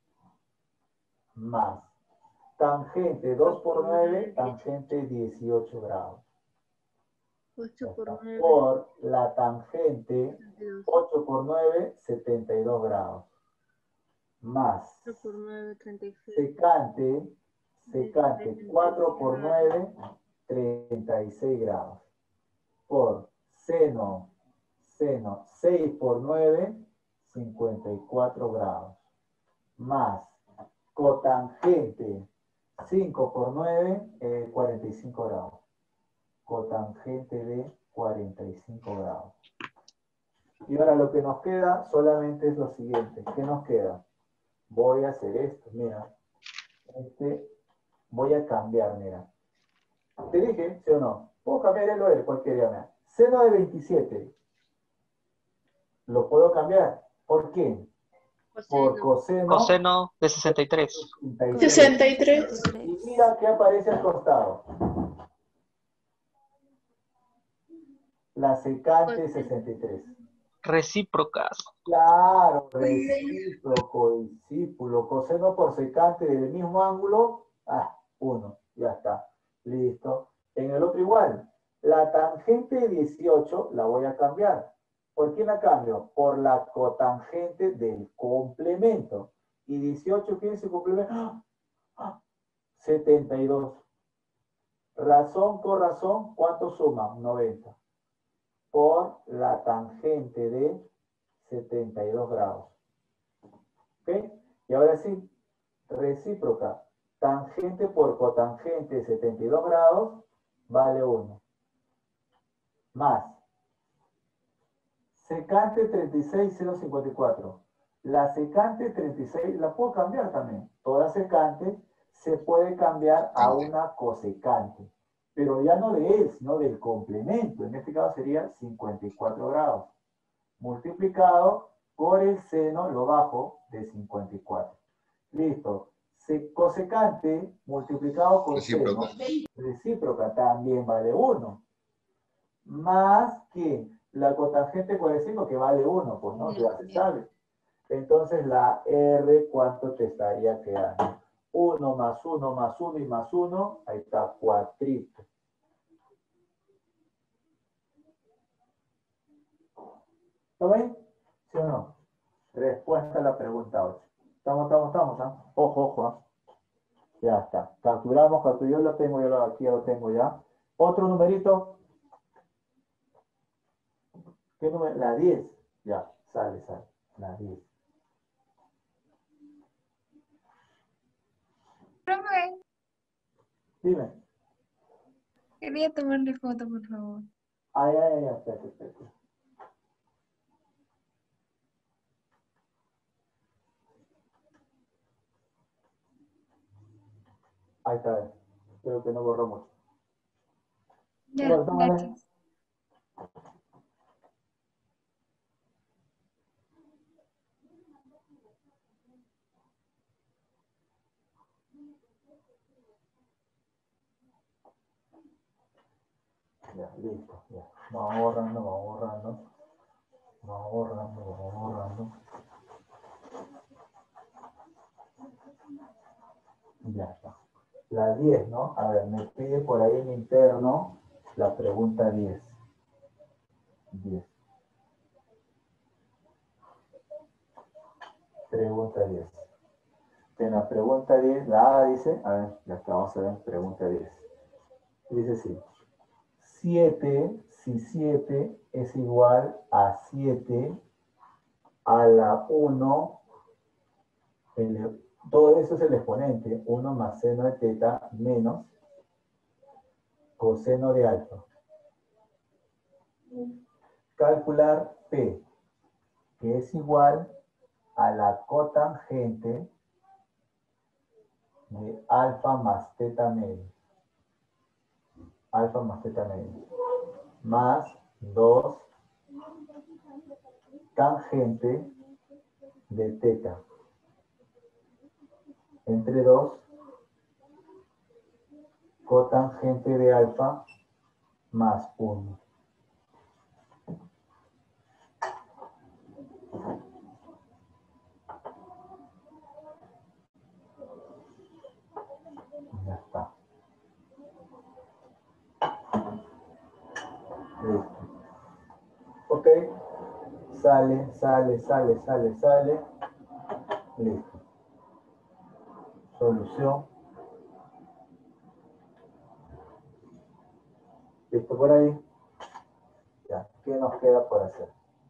Más. Tangente 2 por 9, tangente 18 grados. 8 por 9. Por la tangente 8 por 9, 72 grados. Más 8 por 9, 36. secante 4 por 9, 36 grados. Por seno 6 por 9, 54 grados. Más cotangente 5 por 9, 45 grados. Cotangente de 45 grados. Y ahora lo que nos queda solamente es lo siguiente. ¿Qué nos queda? Voy a hacer esto, mira. Voy a cambiar, mira. ¿Te dije, sí o no? Puedo cambiar el o el, cualquier día, mira. Seno de 27. Lo puedo cambiar. ¿Por qué? Por coseno. Coseno de 63. 63. Y mira qué aparece al costado. La secante 63. Recíprocas. Claro, recíproco, discípulo, coseno por secante del mismo ángulo, 1, ya está, listo. En el otro igual, la tangente 18 la voy a cambiar. ¿Por quién la cambio? Por la cotangente del complemento. ¿Y 18 quién es el complemento? 72. Razón con razón, ¿cuánto suma? 90. Por la tangente de 72 grados. ¿Ok? Y ahora sí, recíproca. Tangente por cotangente de 72 grados vale 1. Más. Secante 36,054. La secante 36 la puedo cambiar también. Toda secante se puede cambiar a una cosecante. Pero ya no de él, sino del complemento. En este caso sería 54 grados. Multiplicado por el seno, lo bajo, de 54. Listo. Cosecante multiplicado con Recíproca. seno, recíproca, también vale 1. Más que la cotangente 45, que vale 1, pues no, ya se sabe. Entonces la R, ¿cuánto te estaría quedando? 1 más 1 más 1 y más 1, ahí está, cuatrito. ¿Está bien? ¿Sí o no? Respuesta a la pregunta 8. Estamos, ¿ah? Ojo, ¿ah? Ya está. Capturamos, yo lo tengo, aquí ya lo tengo ya. Otro numerito. ¿Qué número? La 10. Ya, sale. La 10. Profe, Dime. quería tomarle foto, por favor. Ay, espérate. Ahí está. Creo que no borró mucho. Ya, Bueno, tómale. gracias. Ya, listo. Ya. Vamos borrando. Ya está. La 10, ¿no? A ver, me pide por ahí en interno la pregunta 10. 10. Pregunta 10. En la pregunta 10, la A dice, a ver, ya está, vamos a ver, pregunta 10. Dice así, 7, si 7 es igual a 7 a la 1, todo eso es el exponente, 1 más seno de teta menos coseno de alfa. Calcular P, que es igual a la cotangente de alfa más teta medio. Alfa más teta medio. Más 2 tangente de teta. Entre 2 cotangente de alfa más 1. Ya está. Listo. Ok. Sale. Listo. Solución. ¿Listo por ahí? Ya. ¿Qué nos queda por hacer?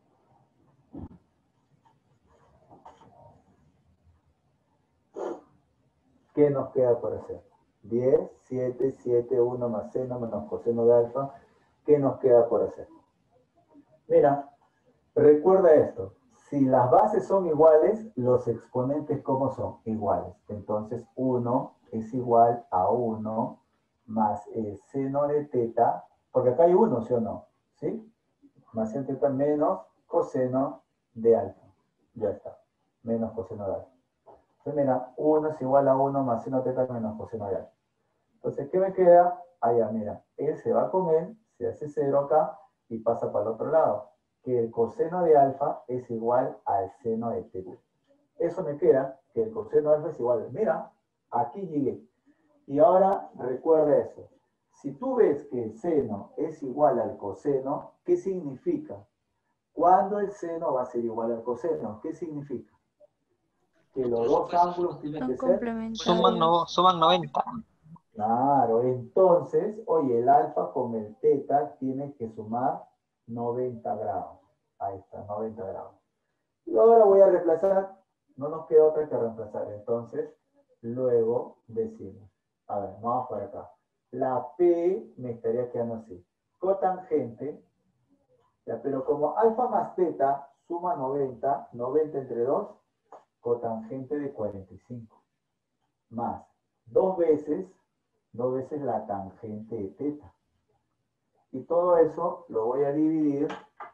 ¿Qué nos queda por hacer? 10, 7, 7, 1 más seno menos coseno de alfa. ¿Qué nos queda por hacer? Mira, recuerda esto. Si las bases son iguales, los exponentes, ¿cómo son? Iguales. Entonces, 1 es igual a 1 más el seno de teta, porque acá hay 1, ¿sí o no? ¿Sí? Más seno de teta menos coseno de alfa. Ya está. Menos coseno de alfa. Entonces, mira, 1 es igual a 1 más seno de teta menos coseno de alfa. Entonces, ¿qué me queda? Allá, mira, él se va con él, se hace 0 acá y pasa para el otro lado. Que el coseno de alfa es igual al seno de teta. Eso me queda, que el coseno de alfa es igual. Mira, aquí llegué. Y ahora recuerda eso. Si tú ves que el seno es igual al coseno, ¿qué significa? ¿Cuándo el seno va a ser igual al coseno? ¿Qué significa? Que los dos ángulos tienen que ser... Suman 90. Claro, entonces, oye, el alfa con el teta tiene que sumar 90 grados. Ahí está, 90 grados. Y ahora voy a reemplazar, no nos queda otra que reemplazar. Entonces, luego decimos, a ver, vamos por acá. La P me estaría quedando así. Cotangente, ya, pero como alfa más teta suma 90, 90 entre 2, cotangente de 45. Más 2 veces la tangente de teta. Y todo eso lo voy a dividir,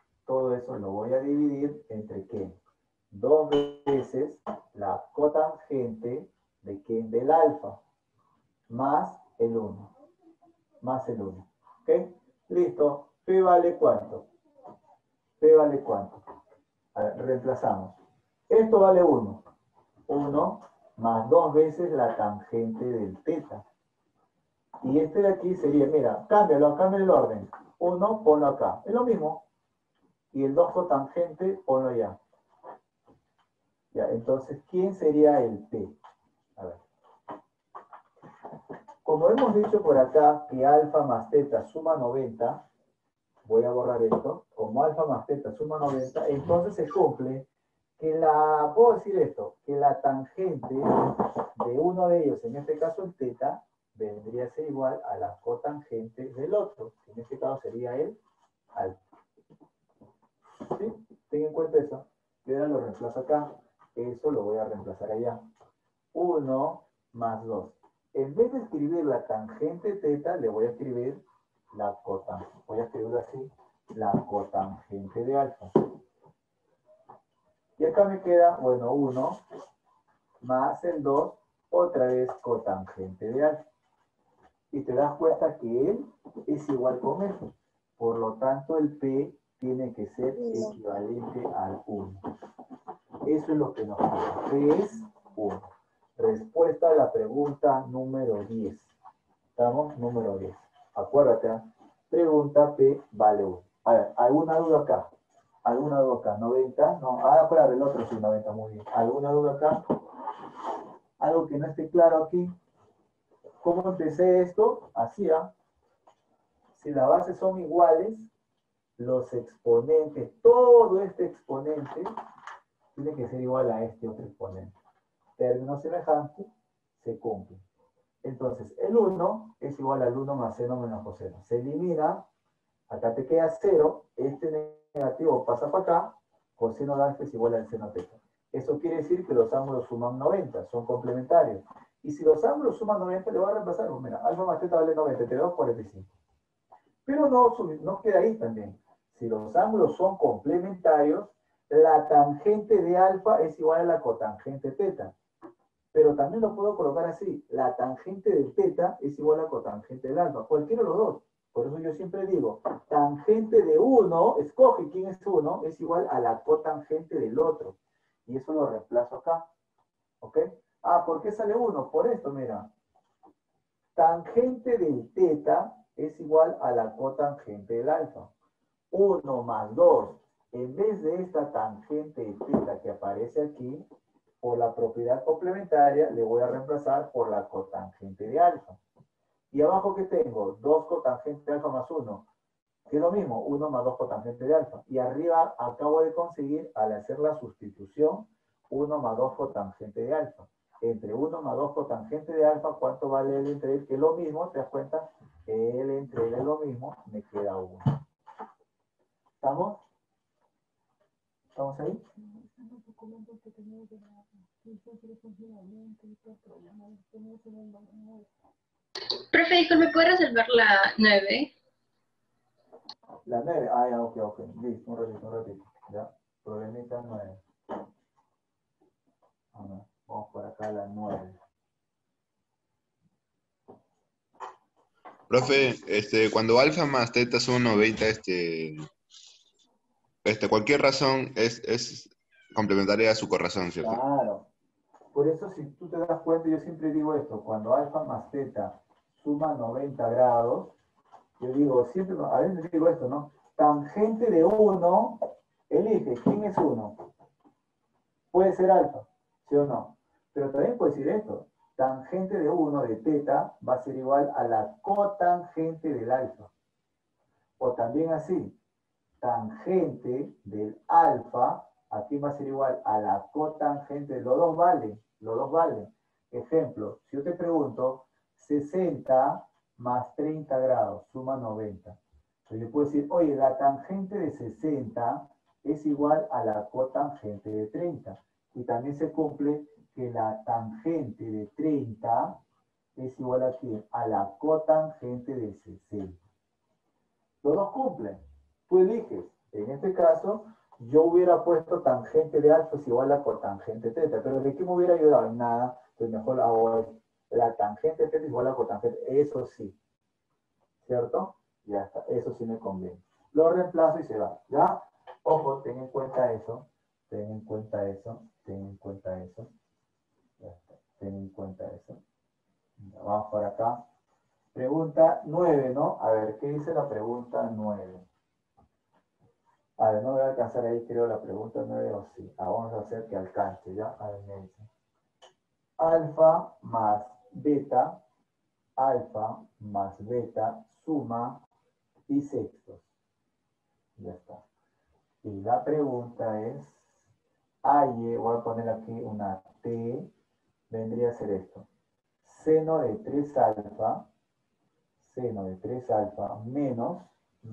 entre ¿qué? 2 veces la cotangente de ¿qué? Del alfa, más el 1. ¿Ok? Listo. P vale ¿cuánto? P vale ¿cuánto? A ver, reemplazamos. Esto vale 1. 1 más 2 veces la tangente del teta. Y este de aquí sería, mira, cámbialo, cambia el orden. 1, ponlo acá. Es lo mismo. Y el 2 cotangente, ponlo allá. Ya, entonces, ¿quién sería el P? A ver. Como hemos dicho por acá que alfa más teta suma 90, voy a borrar esto. Como alfa más teta suma 90, entonces se cumple que puedo decir esto, que la tangente de uno de ellos, en este caso el teta, vendría a ser igual a la cotangente del otro, que en este caso sería el alfa. ¿Sí? Ten en cuenta eso. Yo ahora lo reemplazo acá. Eso lo voy a reemplazar allá. 1 más 2. En vez de escribir la tangente teta, le voy a escribir la cotangente. Voy a escribirlo así. La cotangente de alfa. Y acá me queda, bueno, 1 más el 2, otra vez cotangente de alfa. Y te das cuenta que él es igual con él. Por lo tanto, el P tiene que ser equivalente al 1. Eso es lo que nos queda. P es 1. Respuesta a la pregunta número 10. ¿Estamos? Número 10. Acuérdate, ¿eh? Pregunta P vale 1. A ver, ¿alguna duda acá? ¿Alguna duda acá? ¿90? No, claro, el otro sí, 90, muy bien. ¿Alguna duda acá? ¿Algo que no esté claro aquí? ¿Cómo empecé esto? Así, ¿ah? Si las bases son iguales, los exponentes, todo este exponente, tiene que ser igual a este otro exponente. Término semejante, se cumple. Entonces, el 1 es igual al 1 más seno menos coseno. Se elimina, acá te queda 0, este negativo pasa para acá, coseno de alfa es igual al seno teta. Eso quiere decir que los ángulos suman 90, son complementarios. Y si los ángulos suman 90, le voy a reemplazar. Mira, alfa más teta vale 90, te doy 45. Pero no queda ahí también. Si los ángulos son complementarios, la tangente de alfa es igual a la cotangente teta. Pero también lo puedo colocar así. La tangente de teta es igual a cotangente del alfa. Cualquiera de los dos. Por eso yo siempre digo, tangente de uno, escoge quién es uno, es igual a la cotangente del otro. Y eso lo reemplazo acá. ¿Ok? ¿Por qué sale 1? Por esto, mira. Tangente del teta es igual a la cotangente del alfa. 1 más 2. En vez de esta tangente de teta que aparece aquí, por la propiedad complementaria, le voy a reemplazar por la cotangente de alfa. Y abajo, ¿qué tengo? 2 cotangente de alfa más 1. Que es lo mismo, 1 más 2 cotangente de alfa. Y arriba acabo de conseguir, al hacer la sustitución, 1 más 2 cotangente de alfa. Entre 1 más 2 cotangente de alfa, ¿cuánto vale el entre él? Que es lo mismo, ¿te das cuenta? El entre él es lo mismo, me queda 1. ¿Estamos? ¿Estamos ahí? Profe, disculpe, ¿me puede resolver la 9? La 9, ya, ok. Listo, un ratito. Ya, problemita 9. Vamos por acá a la 9. Profe, cuando alfa más teta son 90, cualquier razón es complementaria a su corrazón, ¿cierto? Claro. Por eso, si tú te das cuenta, yo siempre digo esto, cuando alfa más teta suma 90 grados, yo digo, siempre, a veces digo esto, ¿no? Tangente de 1, elige, ¿quién es 1? Puede ser alfa, ¿sí o no? Pero también puede decir esto, tangente de 1 de teta va a ser igual a la cotangente del alfa. O también así, tangente del alfa, aquí va a ser igual a la cotangente, los dos valen. Ejemplo, si yo te pregunto, 60 más 30 grados, suma 90. Entonces yo puedo decir, oye, la tangente de 60 es igual a la cotangente de 30. Y también se cumple que la tangente de 30 es igual a la cotangente de 60. Los dos cumplen. Tú eliges. En este caso, yo hubiera puesto tangente de alfa es igual a cotangente teta, pero ¿de qué me hubiera ayudado? En nada. Entonces mejor hago esto. La tangente teta es igual a cotangente. Eso sí. ¿Cierto? Ya está. Eso sí me conviene. Lo reemplazo y se va. ¿Ya? Ojo, ten en cuenta eso. Ten en cuenta eso. Ya está. Ten en cuenta eso. Ya, vamos por acá. Pregunta 9, ¿no? A ver, ¿qué dice la pregunta 9? A ver, no voy a alcanzar ahí, creo, la pregunta 9 o sí. Vamos a hacer que alcance, ¿ya? A ver, me dice. Alfa más beta, suma y sextos. Ya está. Y la pregunta es, voy a poner aquí una T, vendría a ser esto. Seno de 3 alfa menos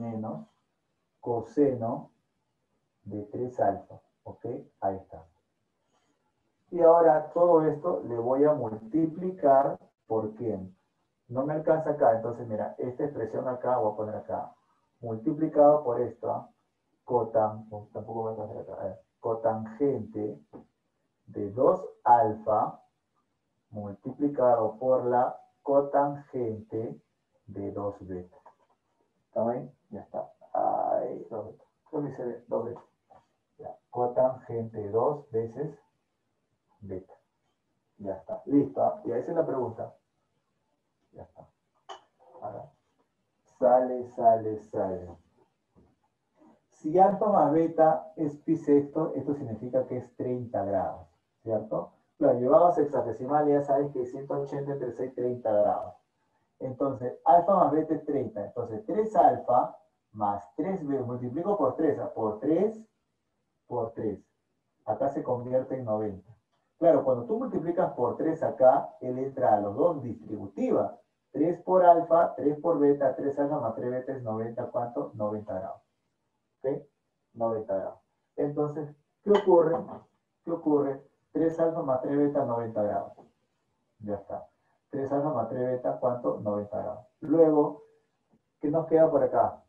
coseno de 3 alfa. ¿Ok? Ahí está. Y ahora todo esto le voy a multiplicar por quién. No me alcanza acá, entonces mira, esta expresión acá, voy a poner acá, multiplicado por esto, tampoco voy a poner acá, cotangente de 2 alfa multiplicado por la cotangente de 2 beta. ¿Está bien? Ya está. Ahí, 2 beta. Creo que se ve 2 beta. Ya. Cotangente 2 veces beta. Ya está, listo. ¿Ah? Y esa es la pregunta. Ya está. Ahora, sale. Si alfa más beta es pi sexto, esto significa que es 30 grados, ¿cierto? Claro, llevamos hexadecimal y ya sabes que 180 entre 6, 30 grados. Entonces, alfa más beta es 30. Entonces, 3 alfa más 3 beta, multiplico por 3, por 3, por 3. Acá se convierte en 90. Claro, cuando tú multiplicas por 3 acá, él entra a los dos distributivas. 3 por alfa, 3 por beta, 3 alfa más 3 beta es 90, ¿cuánto? 90 grados. ¿Ok? 90 grados. Entonces, ¿qué ocurre? ¿Qué ocurre? 3 alfa más 3 beta, 90 grados. Ya está. 3 alfa más 3 beta, ¿cuánto? 90 grados. Luego, ¿qué nos queda por acá?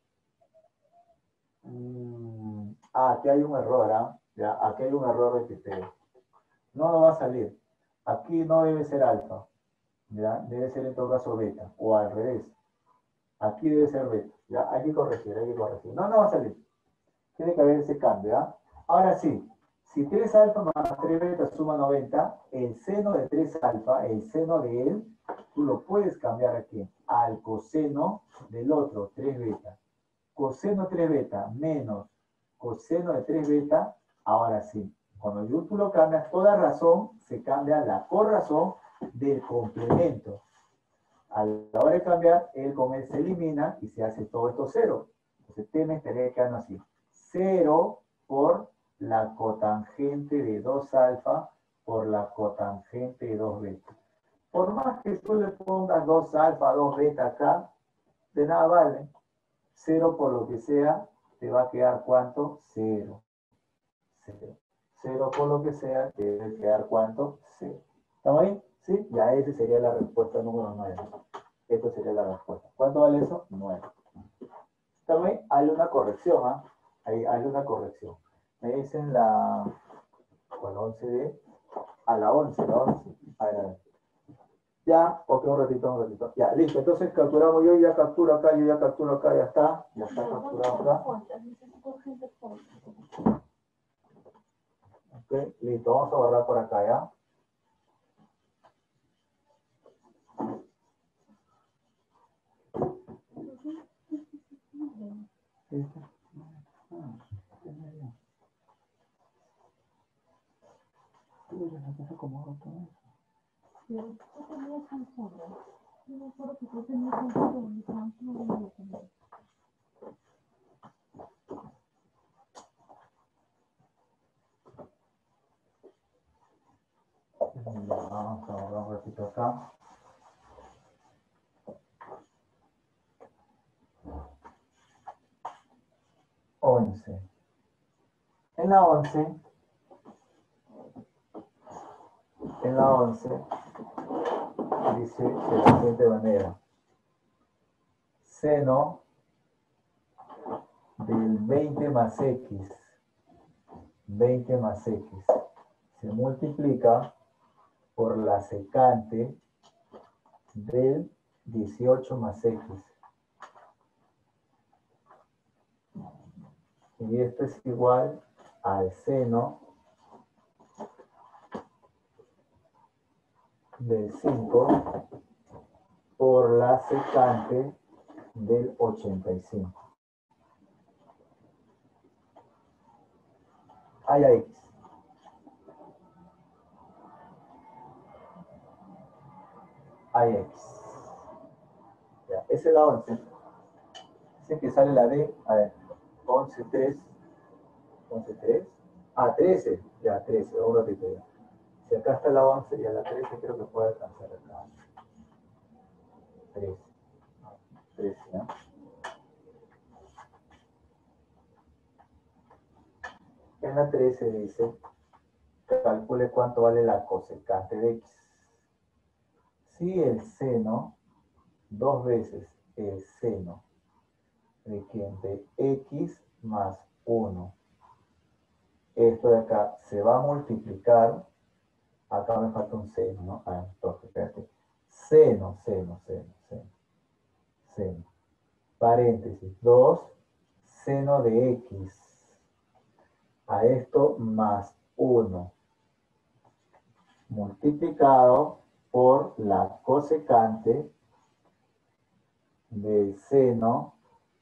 Aquí hay un error, ¿ah? Ya, aquí hay un error de criterio. No va a salir. Aquí no debe ser alfa. ¿Ya? Debe ser en todo caso beta. O al revés. Aquí debe ser beta. ¿Ya? Hay que corregir, hay que corregir. No va a salir. Tiene que haber ese cambio, ¿ah? Ahora sí. Si 3 alfa más 3 beta suma 90, el seno de 3 alfa, el seno de él, tú lo puedes cambiar aquí al coseno del otro, 3 beta. Coseno 3 beta menos coseno de 3 beta, ahora sí. Cuando tú lo cambias, toda razón se cambia la corrazón del complemento. A la hora de cambiar, él con él se elimina y se hace todo esto cero. Entonces te me estaría quedando así. 0 por la cotangente de 2 alfa por la cotangente de 2 beta. Por más que tú le pongas 2 alfa, 2 beta acá, de nada vale. 0 por lo que sea, te va a quedar ¿cuánto? 0. 0 por lo que sea, te debe quedar ¿cuánto? 0. ¿Estamos ahí? ¿Sí? Ya esa sería la respuesta número 9. Esta sería la respuesta. ¿Cuánto vale eso? 9. ¿Estamos ahí? Hay una corrección, ¿ah? Hay una corrección. Me dicen la 11D. A la 11. A ver. Ya, ok, un ratito. Ya, listo. Entonces capturamos, yo ya capturo acá, ya está. Ya está capturado acá. Ok, listo. Vamos a borrar por acá, ¿ya? Vamos a borrar un ratito acá. En la 11 dice de la siguiente manera. Seno del 20 más X se multiplica por la secante del 18 más X. Y esto es igual al seno del 5 por la secante del 85. Hay a X. Hay X. Ya, esa es la 11. Dice que sale la D. A ver. 11.3. 11.3. Ah, 13. Ya, 13. Un ratito ya. Si acá está la 11 y a la 13 creo que puede alcanzar acá. 13. 13, ¿no? En la 13 dice, calcule cuánto vale la cosecante de X. Si el seno, 2 veces el seno de quién, de X más 1. Esto de acá se va a multiplicar. Acá me falta un seno, ¿no? Ah, entonces, espérate. Seno. Paréntesis. 2 seno de X. A esto más 1. multiplicado por la cosecante del seno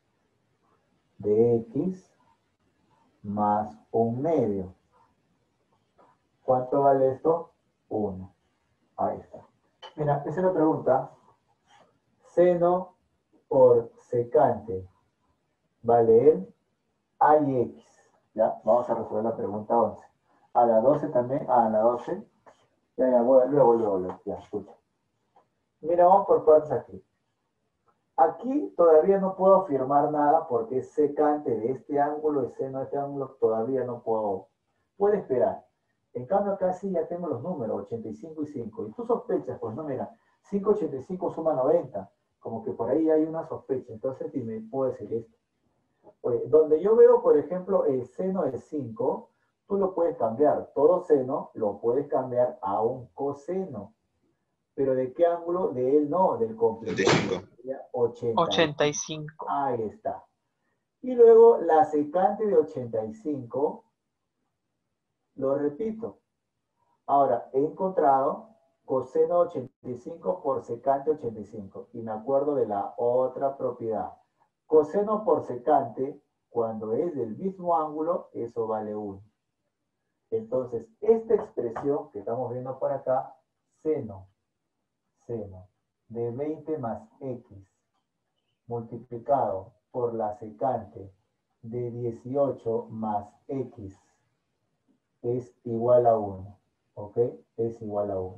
de X más 1/2. ¿Cuánto vale esto? 1. Ahí está. Mira, esa es la pregunta. Seno por secante vale el A y X. ¿Ya? Vamos a resolver la pregunta 11. A la 12 también. A la 12. Ya, luego. Ya, escucha. Mira, vamos por partes aquí. Aquí todavía no puedo afirmar nada porque es secante de este ángulo y seno de este ángulo. Todavía no puedo. Puede esperar. En cambio acá sí ya tengo los números, 85 y 5. Y tú sospechas, pues no, mira, 585 suma 90. Como que por ahí hay una sospecha. Entonces dime, puedo decir esto. Oye, donde yo veo, por ejemplo, el seno de 5, tú lo puedes cambiar. Todo seno lo puedes cambiar a un coseno. ¿Pero de qué ángulo? De él no, del complemento. 85. Ahí está. Y luego la secante de 85, lo repito. Ahora, he encontrado coseno 85 por secante 85. Y me acuerdo de la otra propiedad. Coseno por secante, cuando es del mismo ángulo, eso vale 1. Entonces, esta expresión que estamos viendo por acá, seno de 20 más X multiplicado por la secante de 18 más X es igual a 1. ¿Ok? Es igual a 1.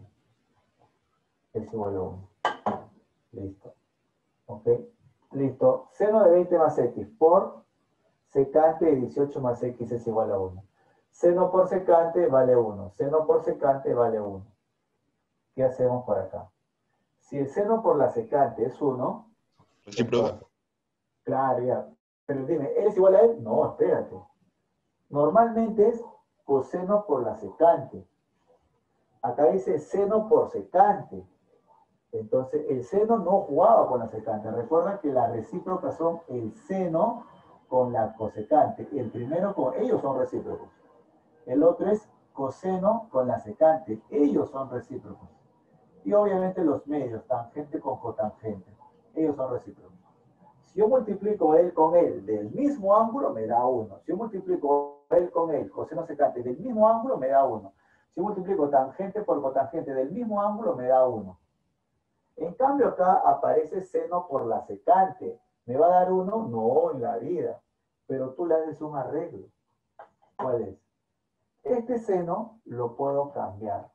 Es igual a 1. Listo. ¿Ok? Listo. Seno de 20 más X por secante de 18 más X es igual a 1. Seno por secante vale 1. Seno por secante vale 1. ¿Qué hacemos por acá? Si el seno por la secante es 1, Recíproca. Claro, ya. Pero dime, ¿él es igual a él? No, espérate. Normalmente es coseno por la secante. Acá dice seno por secante. Entonces, el seno no jugaba con la secante. Recuerda que las recíprocas son el seno con la cosecante. El primero con ellos son recíprocos. El otro es coseno con la secante. Ellos son recíprocos. Y obviamente los medios, tangente con cotangente. Ellos son recíprocos. Si yo multiplico él con él del mismo ángulo, me da 1. Si yo multiplico él con él, coseno secante del mismo ángulo, me da 1. Si yo multiplico tangente por cotangente del mismo ángulo, me da 1. En cambio acá aparece seno por la secante. ¿Me va a dar 1? No, en la vida. Pero tú le haces un arreglo. ¿Cuál es? Este seno lo puedo cambiar.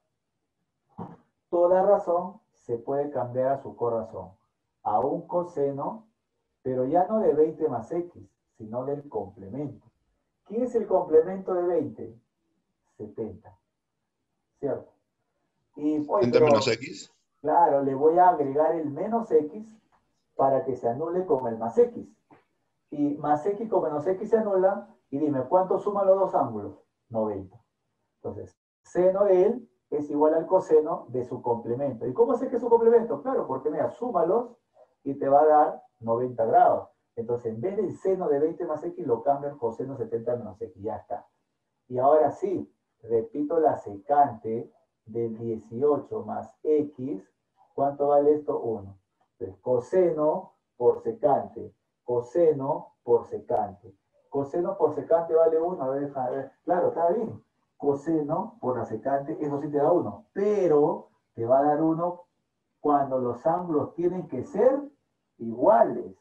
Toda razón se puede cambiar a su corazón. A un coseno, pero ya no de 20 más X, sino del complemento. ¿Quién es el complemento de 20? 70. ¿Cierto? Y, oye, 70 menos X. Claro, le voy a agregar el menos X para que se anule con el más X. Y más X con menos X se anula. Y dime, ¿cuánto suman los dos ángulos? 90. Entonces, seno de él es igual al coseno de su complemento. ¿Y cómo sé que es su complemento? Claro, porque mira, súmalos y te va a dar 90 grados. Entonces, en vez del seno de 20 más X, lo cambio en coseno 70 menos X. Ya está. Y ahora sí, repito la secante del 18 más X. ¿Cuánto vale esto? 1. Entonces, coseno por secante. Coseno por secante. Coseno por secante vale 1. A ver. Claro, está bien. Coseno por la secante, eso sí te da 1. Pero te va a dar 1 cuando los ángulos tienen que ser iguales.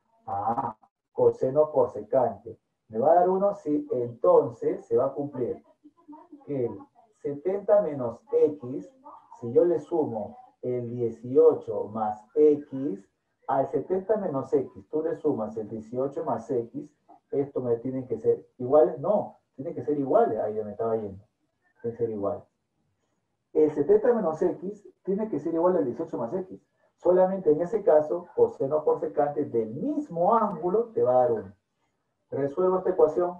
Coseno por secante. Me va a dar 1 si entonces se va a cumplir que el 70 menos X, si yo le sumo el 18 más X, al 70 menos X, tú le sumas el 18 más X, esto me tiene que ser igual, no, tiene que ser igual, ahí ya me estaba yendo, tiene que ser igual. El 70 menos X tiene que ser igual al 18 más X. Solamente en ese caso, coseno por secante del mismo ángulo te va a dar 1. Resuelvo esta ecuación.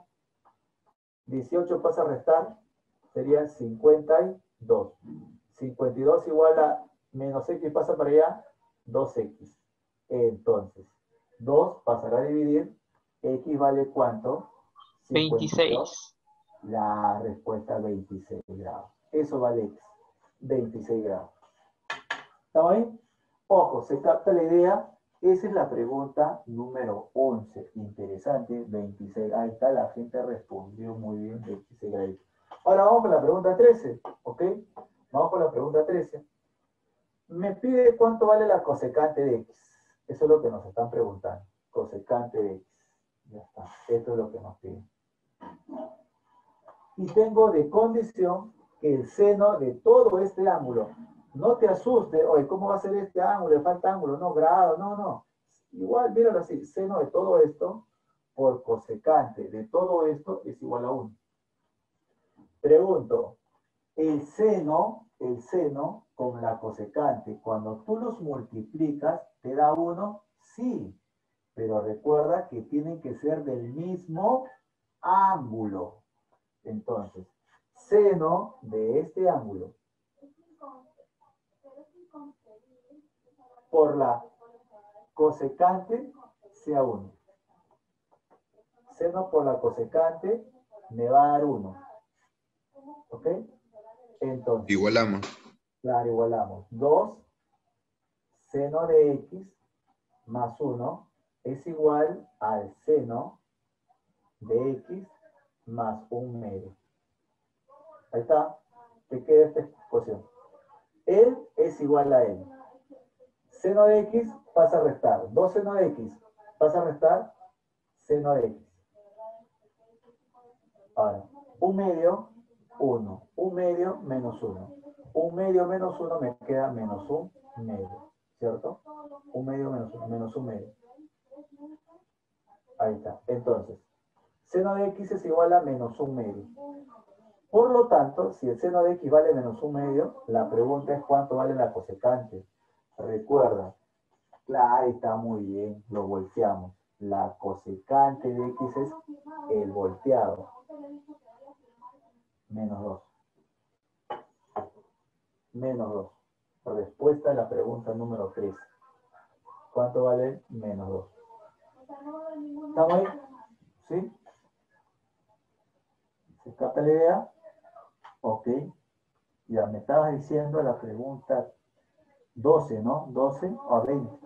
18 pasa a restar, serían 52. 52 igual a menos X pasa para allá, 2X. Entonces, 2 pasará a dividir, X vale ¿cuánto? 26. La respuesta 26 grados. Eso vale X. 26 grados. ¿Estamos ahí? Ojo, ¿se capta la idea? Esa es la pregunta número 11. Interesante, 26. Ahí está, la gente respondió muy bien, 26 grados. Ahora vamos con la pregunta 13, ¿ok? Vamos con la pregunta 13. Me pide cuánto vale la cosecante de X. Eso es lo que nos están preguntando. Cosecante de X. Ya está. Esto es lo que nos piden. Y tengo de condición que el seno de todo este ángulo, no te asuste, oye, ¿cómo va a ser este ángulo? Le falta ángulo, no, grado, no. Igual, míralo así, seno de todo esto por cosecante de todo esto es igual a 1. Pregunto, el seno con la cosecante, cuando tú los multiplicas, ¿te da 1? Sí, pero recuerda que tienen que ser del mismo ángulo. Entonces, seno de este ángulo por la cosecante sea 1. Seno por la cosecante me va a dar 1. ¿Ok? Entonces, Igualamos. claro, igualamos. 2 seno de X más 1 es igual al seno de X más 1 medio. Ahí está. ¿Qué queda esta exposición? Él es igual a él. Seno de X pasa a restar. 2 seno de X pasa a restar seno de X. Ahora, 1 medio, 1. 1 medio menos 1. 1 medio menos 1 me queda menos 1 medio. ¿Cierto? 1 medio menos 1 medio. Ahí está. Entonces, seno de X es igual a menos 1 medio. Por lo tanto, si el seno de X vale menos 1 medio, la pregunta es cuánto vale la cosecante. Recuerda, claro, está muy bien, lo volteamos. La cosecante de X es el volteado. Menos 2. Menos 2. Respuesta a la pregunta número 3. ¿Cuánto vale menos 2? ¿Estamos ahí? ¿Sí? ¿Se capta la idea? Ok. Ya me estabas diciendo la pregunta 12, ¿no? 12 o 20.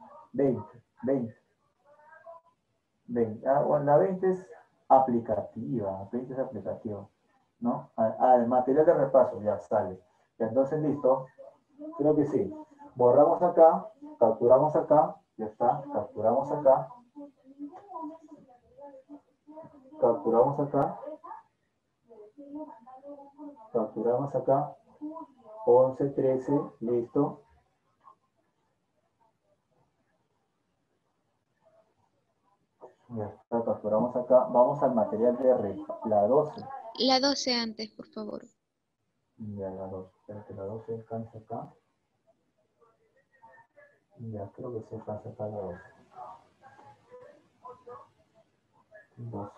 20. Ah, bueno, la 20 es aplicativa. 20 es aplicativa, ¿no? El material de repaso ya sale. Ya, entonces, listo. Creo que sí. Borramos acá, capturamos acá, ya está. Capturamos acá. Capturamos acá. Capturamos acá. 11, 13, listo. Ya está, capturamos acá. Vamos al material de la 12. La 12 antes, por favor. Ya, la 12. Espérate, la 12 descansa acá. Ya, creo que se descansa acá la 12. 12.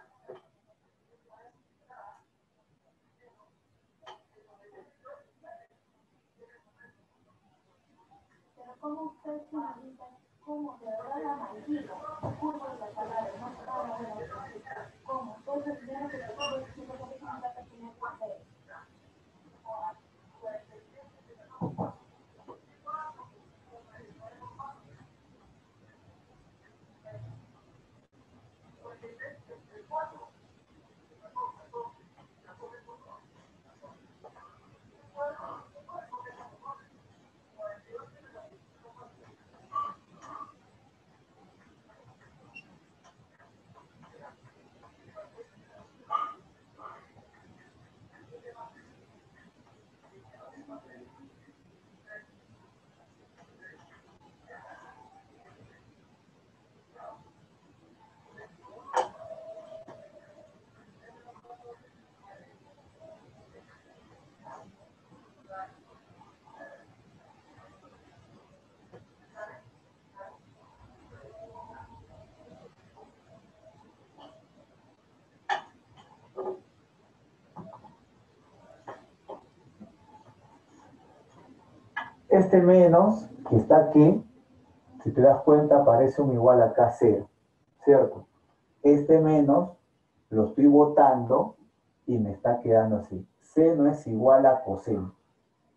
Este menos que está aquí, si te das cuenta, parece un igual acá cero, ¿cierto? Este menos lo estoy botando y me está quedando así. Seno es igual a coseno.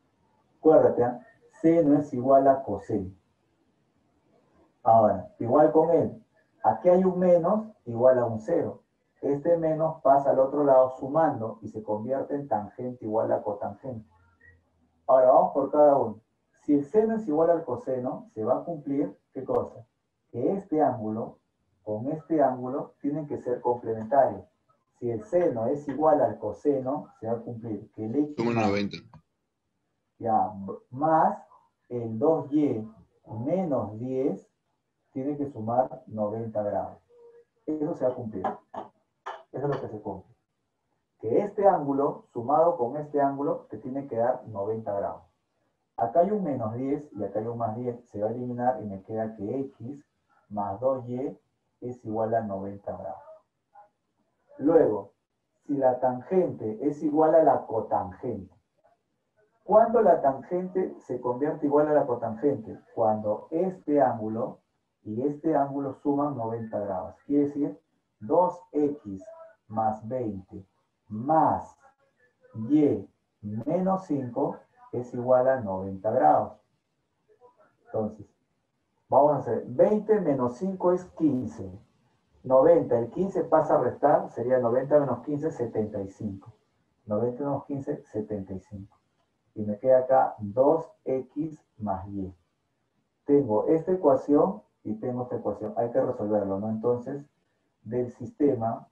Acuérdate, ¿ah? Seno es igual a coseno. Ahora, igual con él. Aquí hay un menos igual a un cero. Este menos pasa al otro lado sumando y se convierte en tangente igual a cotangente. Ahora vamos por cada uno. Si el seno es igual al coseno, se va a cumplir, ¿qué cosa? Que este ángulo con este ángulo tienen que ser complementarios. Si el seno es igual al coseno, se va a cumplir que el x Suma 90. ya, más el 2y menos 10 tiene que sumar 90 grados. Eso se va a cumplir. Eso es lo que se cumple. Que este ángulo, sumado con este ángulo, te tiene que dar 90 grados. Acá hay un menos 10 y acá hay un más 10. Se va a eliminar y me queda que x más 2y es igual a 90 grados. Luego, si la tangente es igual a la cotangente, ¿cuándo la tangente se convierte igual a la cotangente? Cuando este ángulo y este ángulo suman 90 grados. Quiere decir 2x más 20 más y menos 5 es igual a 90 grados. Entonces, vamos a hacer 20 menos 5 es 15. 90, el 15 pasa a restar, sería 90 menos 15, 75. 90 menos 15, 75. Y me queda acá 2x más y. Tengo esta ecuación y tengo esta ecuación. Hay que resolverlo, ¿no? Entonces, del sistema,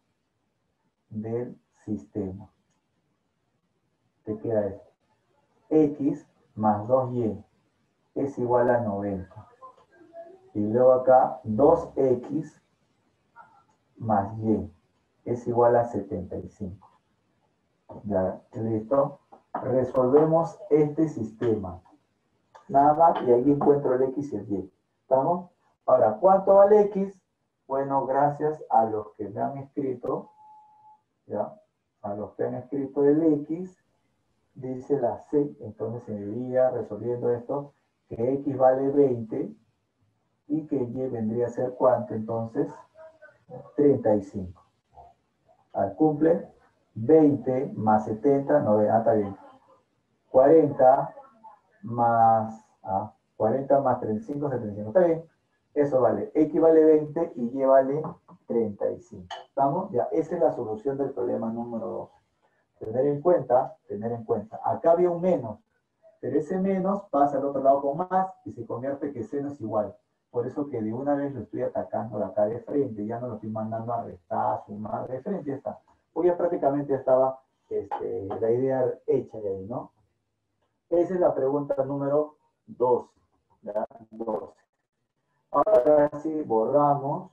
te queda esto. X más 2y es igual a 90. Y luego acá 2x más y es igual a 75. Ya, ¿listo? Resolvemos este sistema. Nada más, y ahí encuentro el x y el y. ¿Estamos? Ahora, ¿cuánto vale x? Bueno, gracias a los que me han escrito, ¿ya? A los que han escrito el x, dice la C, entonces se diría, resolviendo esto, que x vale 20 y que y vendría a ser ¿cuánto? Entonces, 35. Al cumple, 20 más 70, 90, está bien. 40 más, 40 más 35, 75, está bien. Eso vale, x vale 20 y y vale 35. ¿Estamos? Ya, esa es la solución del problema número 2. Tener en cuenta, acá había un menos, pero ese menos pasa al otro lado con más y se convierte que seno es igual. Por eso que de una vez lo estoy atacando de acá de frente, ya no lo estoy mandando a restar, sumar de frente, ya está. Pues ya prácticamente estaba la idea hecha de ahí, ¿no? Esa es la pregunta número 12. ¿Ya? 12. Ahora sí, borramos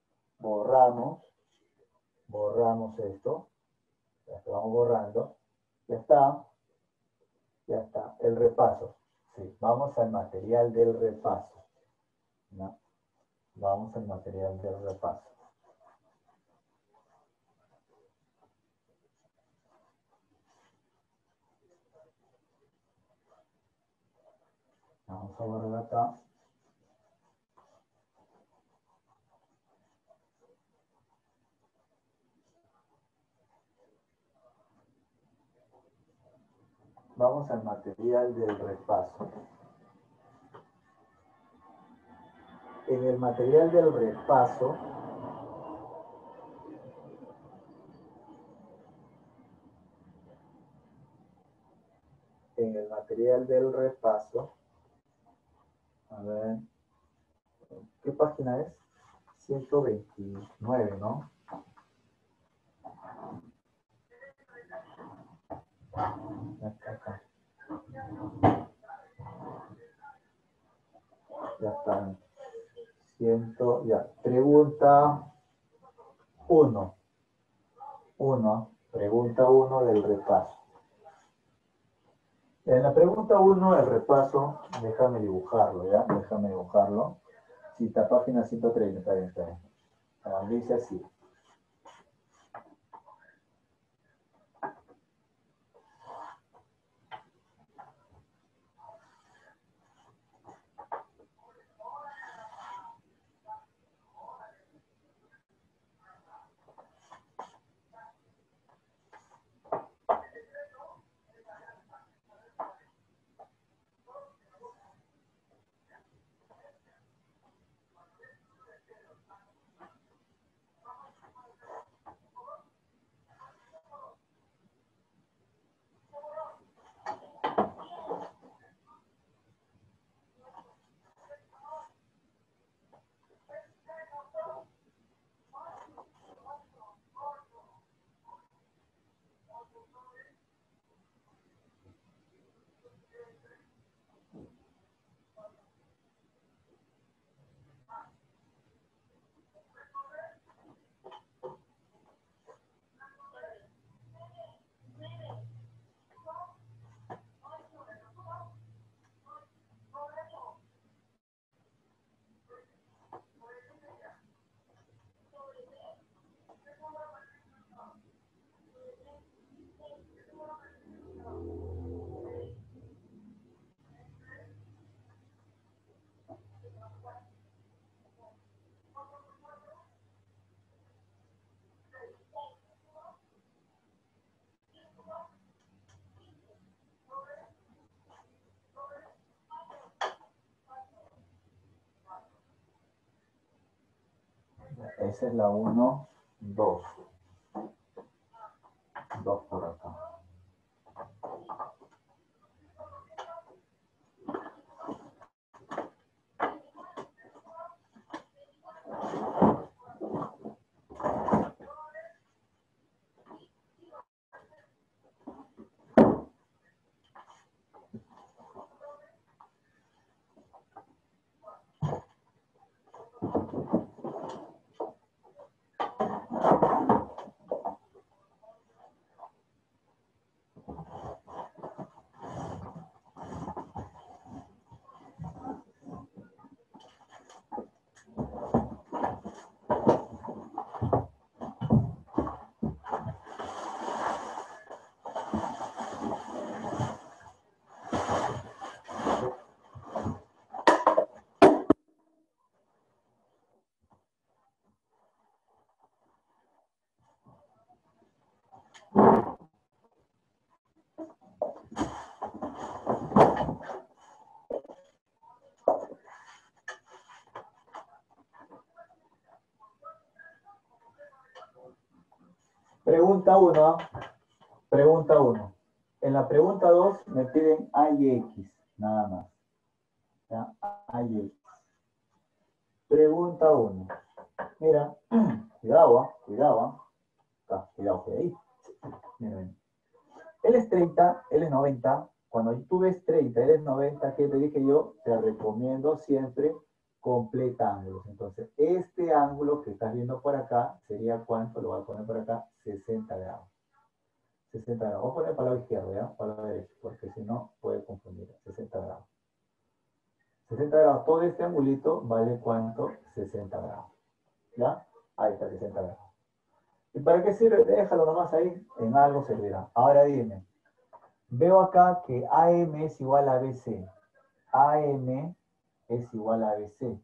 esto. Ya estamos borrando. Ya está. El repaso. Sí, vamos al material del repaso. ¿No? Vamos al material del repaso. Vamos a borrar acá. Vamos al material del repaso. En el material del repaso, a ver, ¿qué página es? 129, ¿no? Acá. Ya está. Ya. Pregunta 1. Pregunta 1 del repaso. En la pregunta 1 del repaso, déjame dibujarlo, ¿ya? Déjame dibujarlo. Si está página 130, está bien, está bien. Dice así. Esa es la 1, 2. 2 por acá. Pregunta 1. Pregunta 1. En la pregunta 2 me piden A y X, nada más. ¿Ya? A y X. Pregunta 1. Mira, cuidado, cuidado. Cuidado, que ahí. Mira, mira. Él es 30, él es 90. Cuando tú ves 30, él es 90, ¿qué te dije yo? Te recomiendo siempre completa ángulos. Entonces, este ángulo que estás viendo por acá sería ¿cuánto? Lo voy a poner por acá, 60 grados. 60 grados. Voy a poner para el lado izquierdo, ¿ya? Para el lado derecho, porque si no puede confundir. 60 grados. 60 grados. Todo este angulito vale ¿cuánto? 60 grados. ¿Ya? Ahí está, 60 grados. ¿Y para qué sirve? Déjalo nomás ahí. En algo servirá. Ahora dime. Veo acá que AM es igual a BC. AM es igual a BC.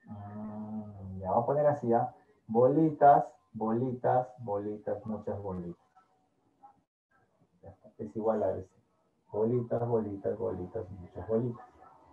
Ya, vamos a poner así, ¿ya? Bolitas, bolitas, bolitas, muchas bolitas. Ya está. Es igual a BC. Bolitas, bolitas, bolitas, muchas bolitas.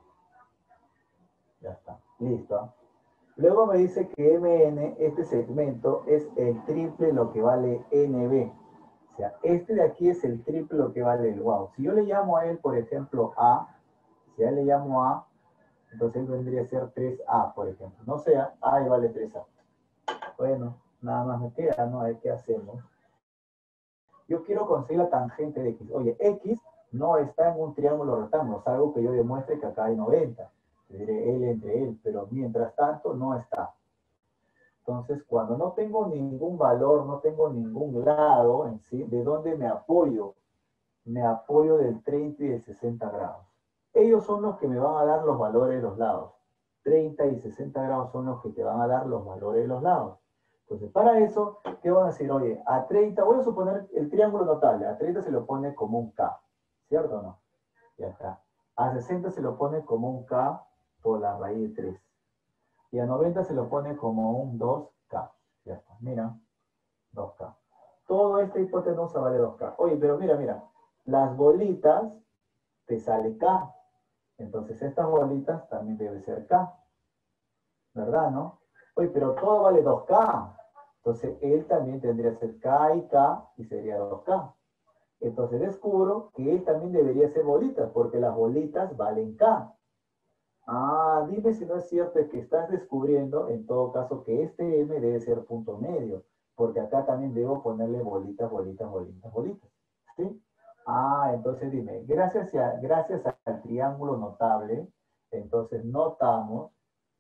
Ya está. Listo. Luego me dice que MN, este segmento, es el triple de lo que vale NB. O sea, este de aquí es el triple de lo que vale el wow. Si yo le llamo a él, por ejemplo, A, si a él le llamo A, entonces él vendría a ser 3A, por ejemplo. No sea, A y vale 3A. Bueno, nada más me queda, ¿no? A ver qué hacemos. Yo quiero conseguir la tangente de X. Oye, X no está en un triángulo rectángulo, salvo que yo demuestre que acá hay 90. Le diré L entre él, pero mientras tanto no está. Entonces, cuando no tengo ningún valor, no tengo ningún lado en sí, ¿de dónde me apoyo? Me apoyo del 30 y del 60 grados. Ellos son los que me van a dar los valores de los lados. 30 y 60 grados son los que te van a dar los valores de los lados. Entonces, para eso, ¿qué van a decir? Oye, a 30, voy a suponer el triángulo notable, a 30 se lo pone como un K, ¿cierto o no? Ya está. A 60 se lo pone como un K por la raíz de 3. Y a 90 se lo pone como un 2K. Ya está, mira, 2K. Todo esta hipotenusa vale 2K. Oye, pero mira, mira, las bolitas te sale K. Entonces estas bolitas también debe ser K. ¿Verdad, no? Oye, pero todo vale 2K. Entonces él también tendría que ser K y sería 2K. Entonces descubro que él también debería ser bolitas, porque las bolitas valen K. Ah, dime si no es cierto que estás descubriendo, en todo caso, que este M debe ser punto medio, porque acá también debo ponerle bolitas, bolitas, bolitas, bolitas. ¿Sí? Ah, entonces dime, gracias al triángulo notable, entonces notamos,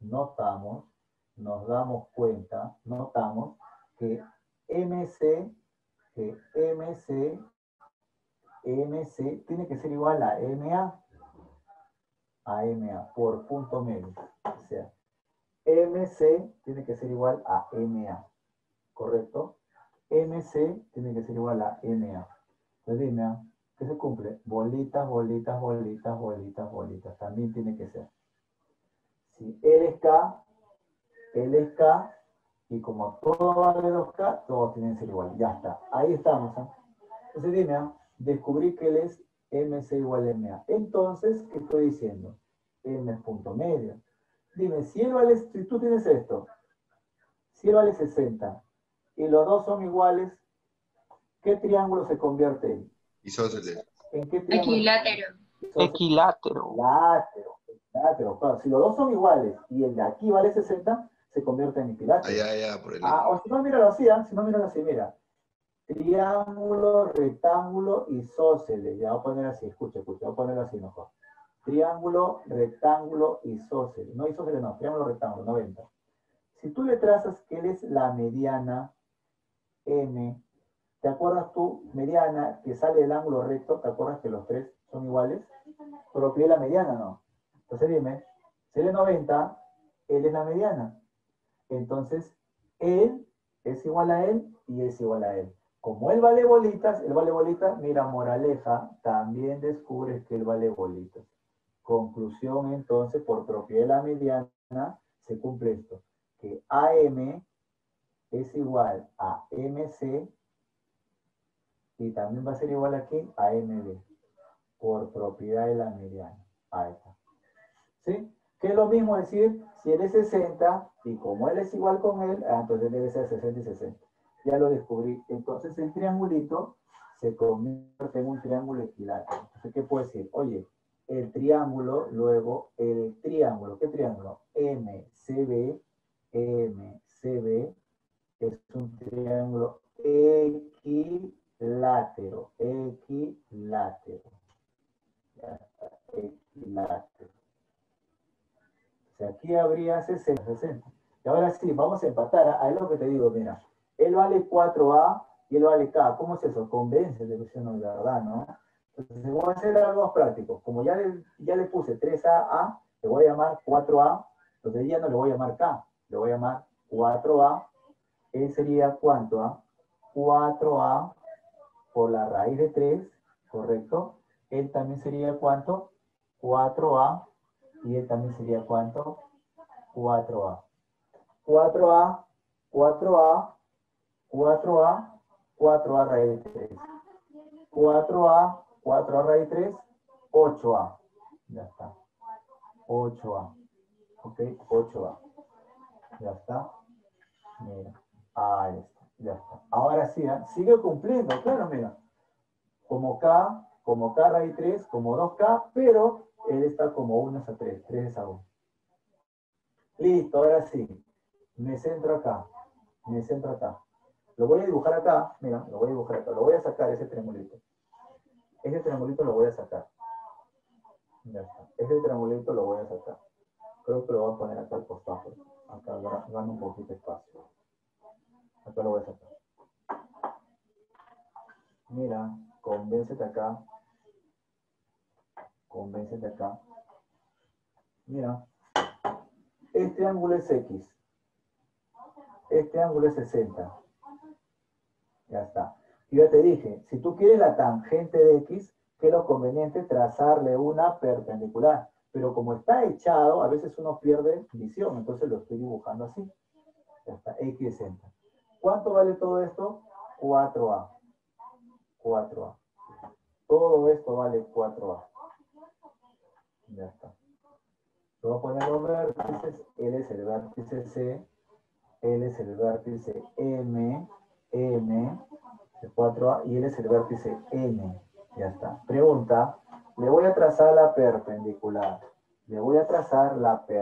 nos damos cuenta, notamos que MC, MC tiene que ser igual a MA. A MA por punto medio. O sea, MC tiene que ser igual a MA. ¿Correcto? MC tiene que ser igual a MA. Entonces dime, ¿qué se cumple? Bolitas, bolitas, bolitas, bolitas, bolitas. También tiene que ser. Si L es K, y como todo vale 2K, todos tienen que ser igual. Ya está. Ahí estamos. ¿Eh? Entonces dime, descubrí que él es MC igual a MA. Entonces, ¿qué estoy diciendo? M es punto medio. Dime, si él vale, si tú tienes esto, Si él vale 60 y los dos son iguales, ¿qué triángulo se convierte en? Isósceles. ¿En qué triángulo? Equilátero. Equilátero. Equilátero, claro. Si los dos son iguales y el de aquí vale 60, se convierte en equilátero. Allá, por el O si no, míralo así, si no, míralo así, mira. Triángulo, rectángulo, isósceles. Ya voy a poner así, escucha, voy a ponerlo así mejor. Triángulo, rectángulo, isósceles. No isósceles, no, triángulo, rectángulo, 90. Si tú le trazas que él es la mediana M, ¿te acuerdas tú, mediana, que sale del ángulo recto? ¿Te acuerdas que los tres son iguales? Propiedad de la mediana, ¿no? Entonces dime, si él es 90, él es la mediana. Entonces, él es igual a él y es igual a él. Como él vale bolitas, mira, moraleja, también descubres que él vale bolitas. Conclusión, entonces, por propiedad de la mediana, se cumple esto, que AM es igual a MC y también va a ser igual aquí a MB, por propiedad de la mediana. Ahí está. ¿Sí? Que es lo mismo decir, si él es 60, y como él es igual con él, entonces debe ser 60 y 60. Ya lo descubrí. Entonces el triangulito se convierte en un triángulo equilátero. Entonces, ¿qué puedo decir? Oye, el triángulo, luego, el triángulo, ¿qué triángulo? MCB es un triángulo equilátero. Ya está, equilátero. O sea, aquí habría 60. Y ahora sí, vamos a empatar. Ahí es lo que te digo, mira. Él vale 4A y él vale K. ¿Cómo es eso? Convence de que no es verdad, ¿no? Entonces, voy a hacer algo más práctico. Como ya le puse 3A, le voy a llamar 4A. Entonces ya no le voy a llamar K. Le voy a llamar 4A. Él sería ¿cuánto? 4A por la raíz de 3, ¿correcto? Él también sería ¿cuánto? 4A. Y él también sería ¿cuánto? 4A. 4A, 4A, 4A, 4A raíz de 3. 4A, 4A raíz de 3, 8A. Ya está. 8A. ¿Ok? 8A. Ya está. Mira. Ahí está. Ya está. Ahora sí, sigue cumpliendo. Claro, mira. Como K raíz 3, como 2K, pero él está como 1 a 3, 3 a 1. Listo, ahora sí. Me centro acá. Lo voy a dibujar acá. Mira, lo voy a dibujar acá. Lo voy a sacar, ese triangulito. Ese triangulito lo voy a sacar. Ya está. Ese triangulito lo voy a sacar. Creo que lo voy a poner acá al costado. Acá gano un poquito de espacio. Acá lo voy a sacar. Mira, convéncete acá. Mira. Este ángulo es X. Este ángulo es 60. Ya está. Y ya te dije, si tú quieres la tangente de X, que es lo conveniente trazarle una perpendicular. Pero como está echado, a veces uno pierde visión, entonces lo estoy dibujando así. Ya está, X 60. ¿Cuánto vale todo esto? 4A. 4A. Todo esto vale 4A. Ya está. Voy a poner los vértices. Él es el vértice C. Él es el vértice M, de 4A, y él es el vértice N. Ya está. Pregunta, le voy a trazar la perpendicular. Le voy a traer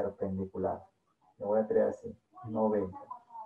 así, 90.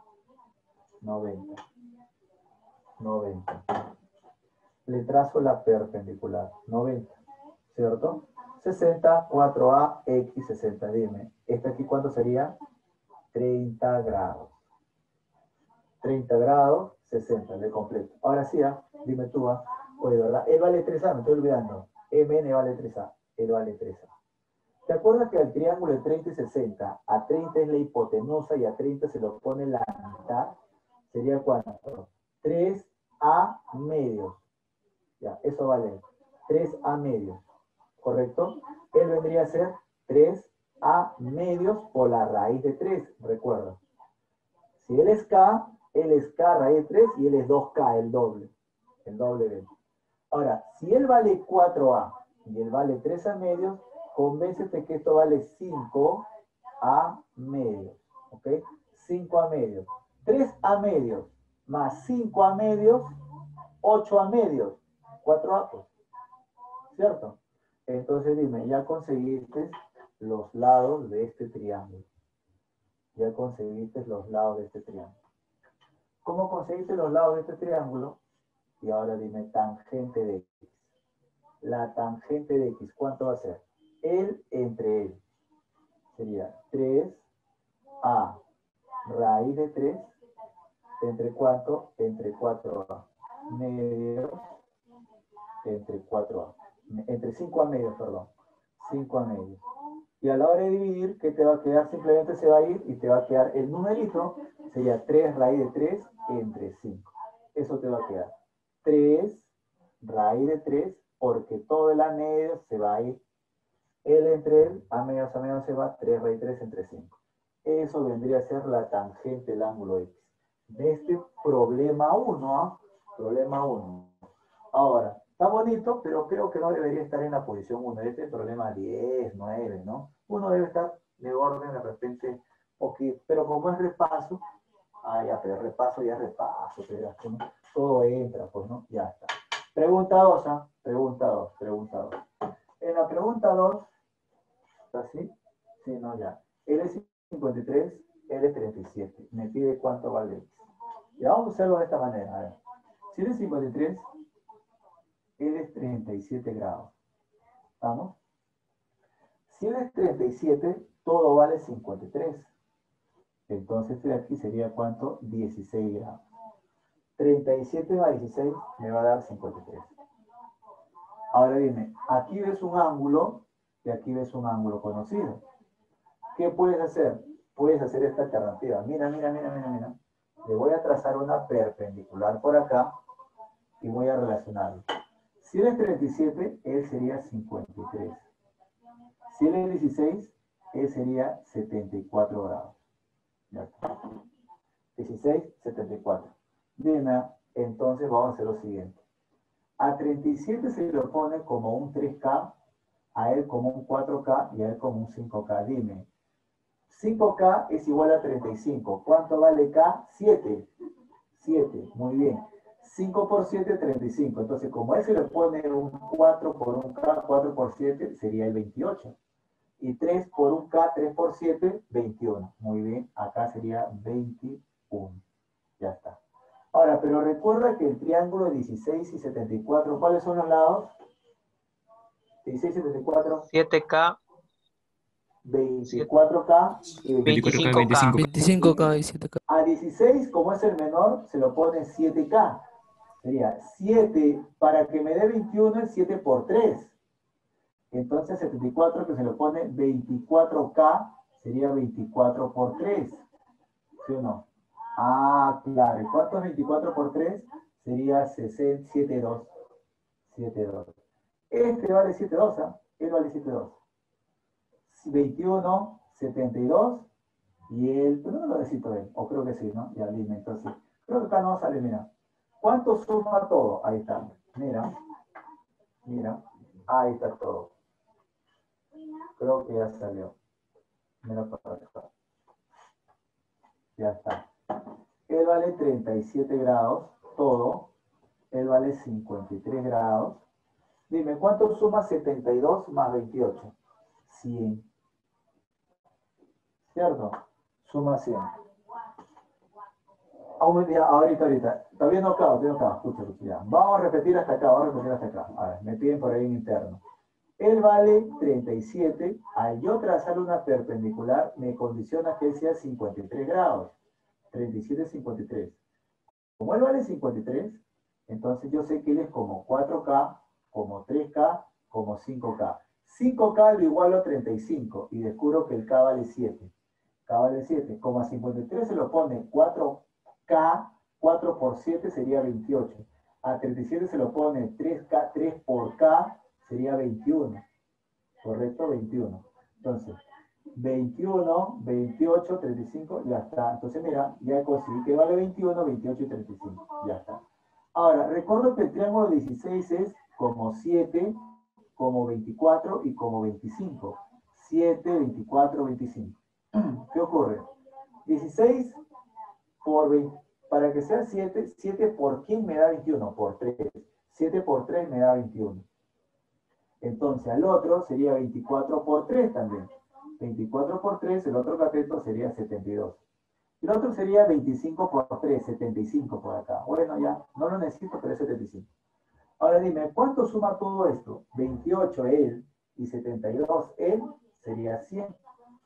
Le trazo la perpendicular, 90, ¿cierto? 60, 4A, X, 60, dime. ¿Este aquí cuánto sería? 30 grados. 30 grados, 60, le completo. Ahora sí, dime tú, oye, ¿verdad? Él vale 3A, me estoy olvidando. MN vale 3A, él vale 3A. ¿Te acuerdas que al triángulo de 30 y 60, a 30 es la hipotenusa y a 30 se lo pone la mitad? ¿Sería cuánto? 3A medios. Ya, eso vale. 3A medios, ¿correcto? Él vendría a ser 3A medios por la raíz de 3, recuerda. Si él es K raíz de 3 y él es 2K, el doble de él. Ahora, si él vale 4A y él vale 3A medios, convéncete que esto vale 5A medios, ¿ok? 5A medios. 3a medios más 5a medios, 8a medios, 4a, pues, ¿cierto? Entonces dime, ya conseguiste los lados de este triángulo. Ya conseguiste los lados de este triángulo. ¿Cómo conseguiste los lados de este triángulo? Y ahora dime, tangente de x. La tangente de x, ¿cuánto va a ser? Él entre él. Sería 3a raíz de 3, ¿entre cuánto? Entre 4a medios, entre 4a. Entre 5a medios, perdón. 5a medios. Y a la hora de dividir, ¿qué te va a quedar? Simplemente se va a ir y te va a quedar el numerito, sería 3 raíz de 3 entre 5. Eso te va a quedar. 3 raíz de 3, porque todo el a medio se va a ir. Él entre él, a medio se va, 3 raíz de 3 entre 5. Eso vendría a ser la tangente del ángulo X. De este problema 1, ¿ah? Problema 1. Ahora, está bonito, pero creo que no debería estar en la posición 1. Este es el problema 10, 9, ¿no? Uno debe estar de orden de repente, poquito. Pero como es repaso, ya, pero repaso ya es repaso, pero todo entra, pues, ¿no? Ya está. Pregunta 2, ¿ah? Pregunta 2, pregunta 2. En la pregunta 2, ¿está así? Sí, no, ya. Él es 53, él es 37. Me pide cuánto vale X. Y vamos a hacerlo de esta manera, a ver. Si él es 53, él es 37 grados. ¿Estamos? Si él es 37, todo vale 53. Entonces este de aquí sería ¿cuánto? 16 grados. 37 más 16 me va a dar 53. Ahora dime, aquí ves un ángulo y aquí ves un ángulo conocido. ¿Qué puedes hacer? Puedes hacer esta alternativa. Mira, mira, mira, mira, mira. Le voy a trazar una perpendicular por acá y voy a relacionarlo. Si él es 37, él sería 53. Si él es 16, él sería 74 grados. Ya está. 16, 74. Dime, entonces vamos a hacer lo siguiente. A 37 se lo pone como un 3K, a él como un 4K y a él como un 5K. Dime, 5K es igual a 35. ¿Cuánto vale K? 7. 7, muy bien. 5 por 7, 35. Entonces, como a él se le pone un 4 por un K, 4 por 7, sería el 28. Y 3 por un K, 3 por 7, 21. Muy bien, acá sería 21. Ya está. Ahora, pero recuerda que el triángulo 16 y 74, ¿cuáles son los lados? 16 y 74. 7K, 24K y 25K. 25K y 7K. A 16, como es el menor, se lo pone 7K. Sería 7, para que me dé 21 es 7 por 3. Entonces 74 que se lo pone 24K sería 24 por 3. ¿Sí o no? Claro. ¿Y cuánto es 24 por 3? Sería 72. 72. Este vale 72, ¿ah? Él vale 72. 21, 72. Y él, pero no lo necesito él, o creo que sí, ¿no? Ya dime, entonces. Creo que acá no sale, mira. ¿Cuánto suma todo? Ahí está. Mira. Mira. Ahí está todo. Creo que ya salió. Mira para acá. Ya está. Él vale 37 grados, todo. Él vale 53 grados. Dime, ¿cuánto suma 72 más 28? 100. ¿Cierto? Suma 100. Ahorita. Todavía no acabo, escucha, ya. Vamos a repetir hasta acá, A ver, me piden por ahí en interno. Él vale 37. Al yo trazar una perpendicular, me condiciona que él sea 53 grados. 37, 53. Como él vale 53, entonces yo sé que él es como 4K, como 3K, como 5K. 5K lo igualo a 35 y descubro que el K vale 7. K vale 7. Como a 53 se lo pone 4K, 4 por 7 sería 28. A 37 se lo pone 3K, 3 por K sería 21. ¿Correcto? 21. Entonces, 21, 28, 35, ya está. Entonces, mira, ya conseguí que vale 21, 28 y 35. Ya está. Ahora, recuerdo que el triángulo 16 es como 7, como 24 y como 25. 7, 24, 25. ¿Qué ocurre? 16 por 20, para que sea 7, 7 por quién me da 21, por 3. 7 por 3 me da 21. Entonces al otro sería 24 por 3 también. 24 por 3, el otro cateto sería 72. El otro sería 25 por 3, 75 por acá. Bueno, ya, no lo necesito, pero es 75. Ahora dime, ¿cuánto suma todo esto? 28 él y 72 él sería 100.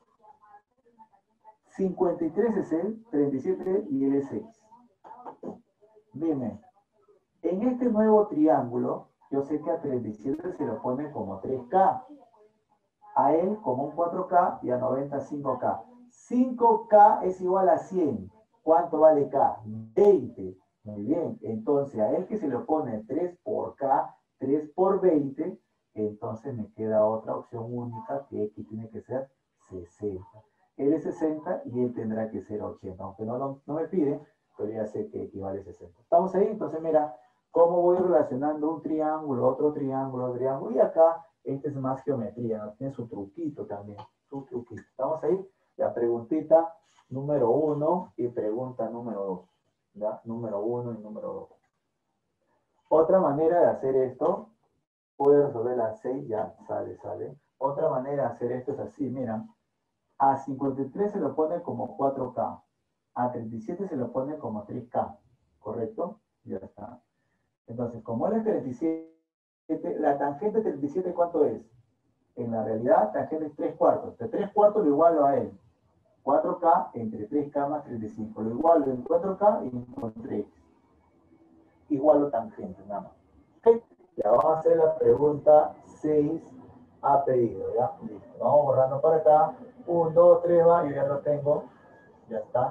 53 es él, 37 y él es 6. Dime, en este nuevo triángulo, yo sé que a 37 se lo pone como 3K, a él como un 4K y a 90 5K. 5K es igual a 100. ¿Cuánto vale K? 20. Muy bien, entonces a él que se lo pone 3 por K, 3 por 20, entonces me queda otra opción única que X tiene que ser 60. Él es 60 y él tendrá que ser 80, aunque no me pide, pero ya sé que equivale a 60. ¿Estamos ahí? Entonces mira, cómo voy relacionando un triángulo, otro triángulo, y acá este es más geometría, ¿no? Tiene su truquito también, su truquito. ¿Estamos ahí? La preguntita número 1 y pregunta número 2. ¿Ya? Número 1 y número 2. Otra manera de hacer esto, puedo resolver la 6, ya sale. Otra manera de hacer esto es así, mira. A 53 se lo pone como 4K. A 37 se lo pone como 3K. ¿Correcto? Ya está. Entonces, como él es 37, la tangente de 37, ¿cuánto es? En la realidad, tangente es 3 cuartos. De 3 cuartos lo igualo a él. 4K entre 3K más 35. Lo igualo en 4K y con 3. Igualo tangente, nada más. ¿Ok? Ya vamos a hacer la pregunta 6 a pedido, ¿ya? Listo. Vamos borrando para acá. 1, 2, 3 va, yo ya lo tengo. Ya está.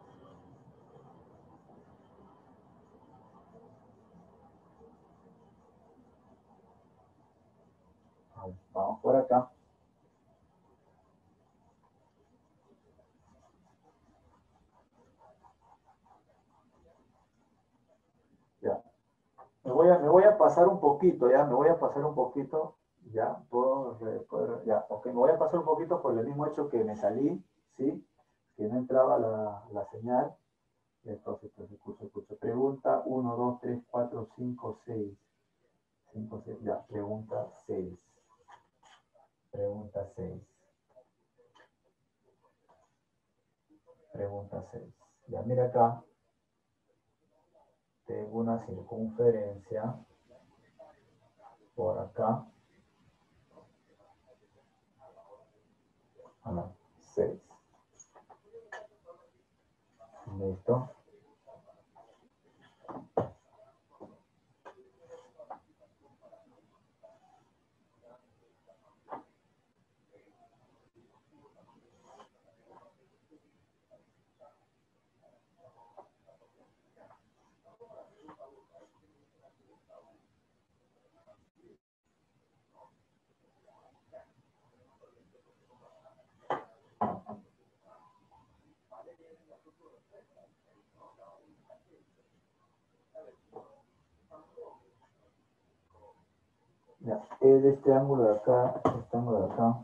Vamos por acá. Ya. Me voy a pasar un poquito, ya. Me voy a pasar un poquito. Ya. Ya. Ok, me voy a pasar un poquito por el mismo hecho que me salí, ¿sí? Que no entraba la señal. Entonces, escucho. Pregunta 1, 2, 3, 4, 5, 6. 5, 6. Ya. Pregunta 6. Pregunta 6. Pregunta 6. Ya, mira acá. Tengo una circunferencia por acá. 6. Listo. Ya, es de este ángulo de acá, este ángulo de acá.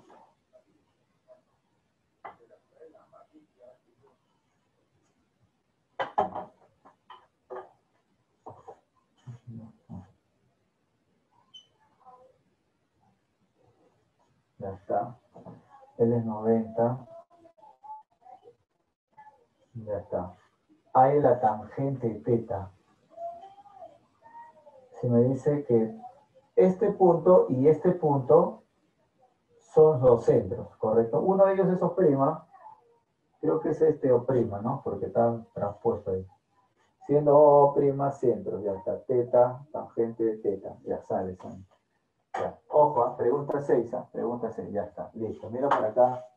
Ya está. Él es 90. Ya está. Hay la tangente teta. Si me dice que este punto y este punto son los centros, ¿correcto? Uno de ellos es O', creo que es este O', ¿no? Porque está transpuesto ahí. Siendo O', centro, ya está. Teta, tangente teta, ya sale. Ya. Ojo, pregunta 6, pregunta 6, ya está. Listo, mira para acá.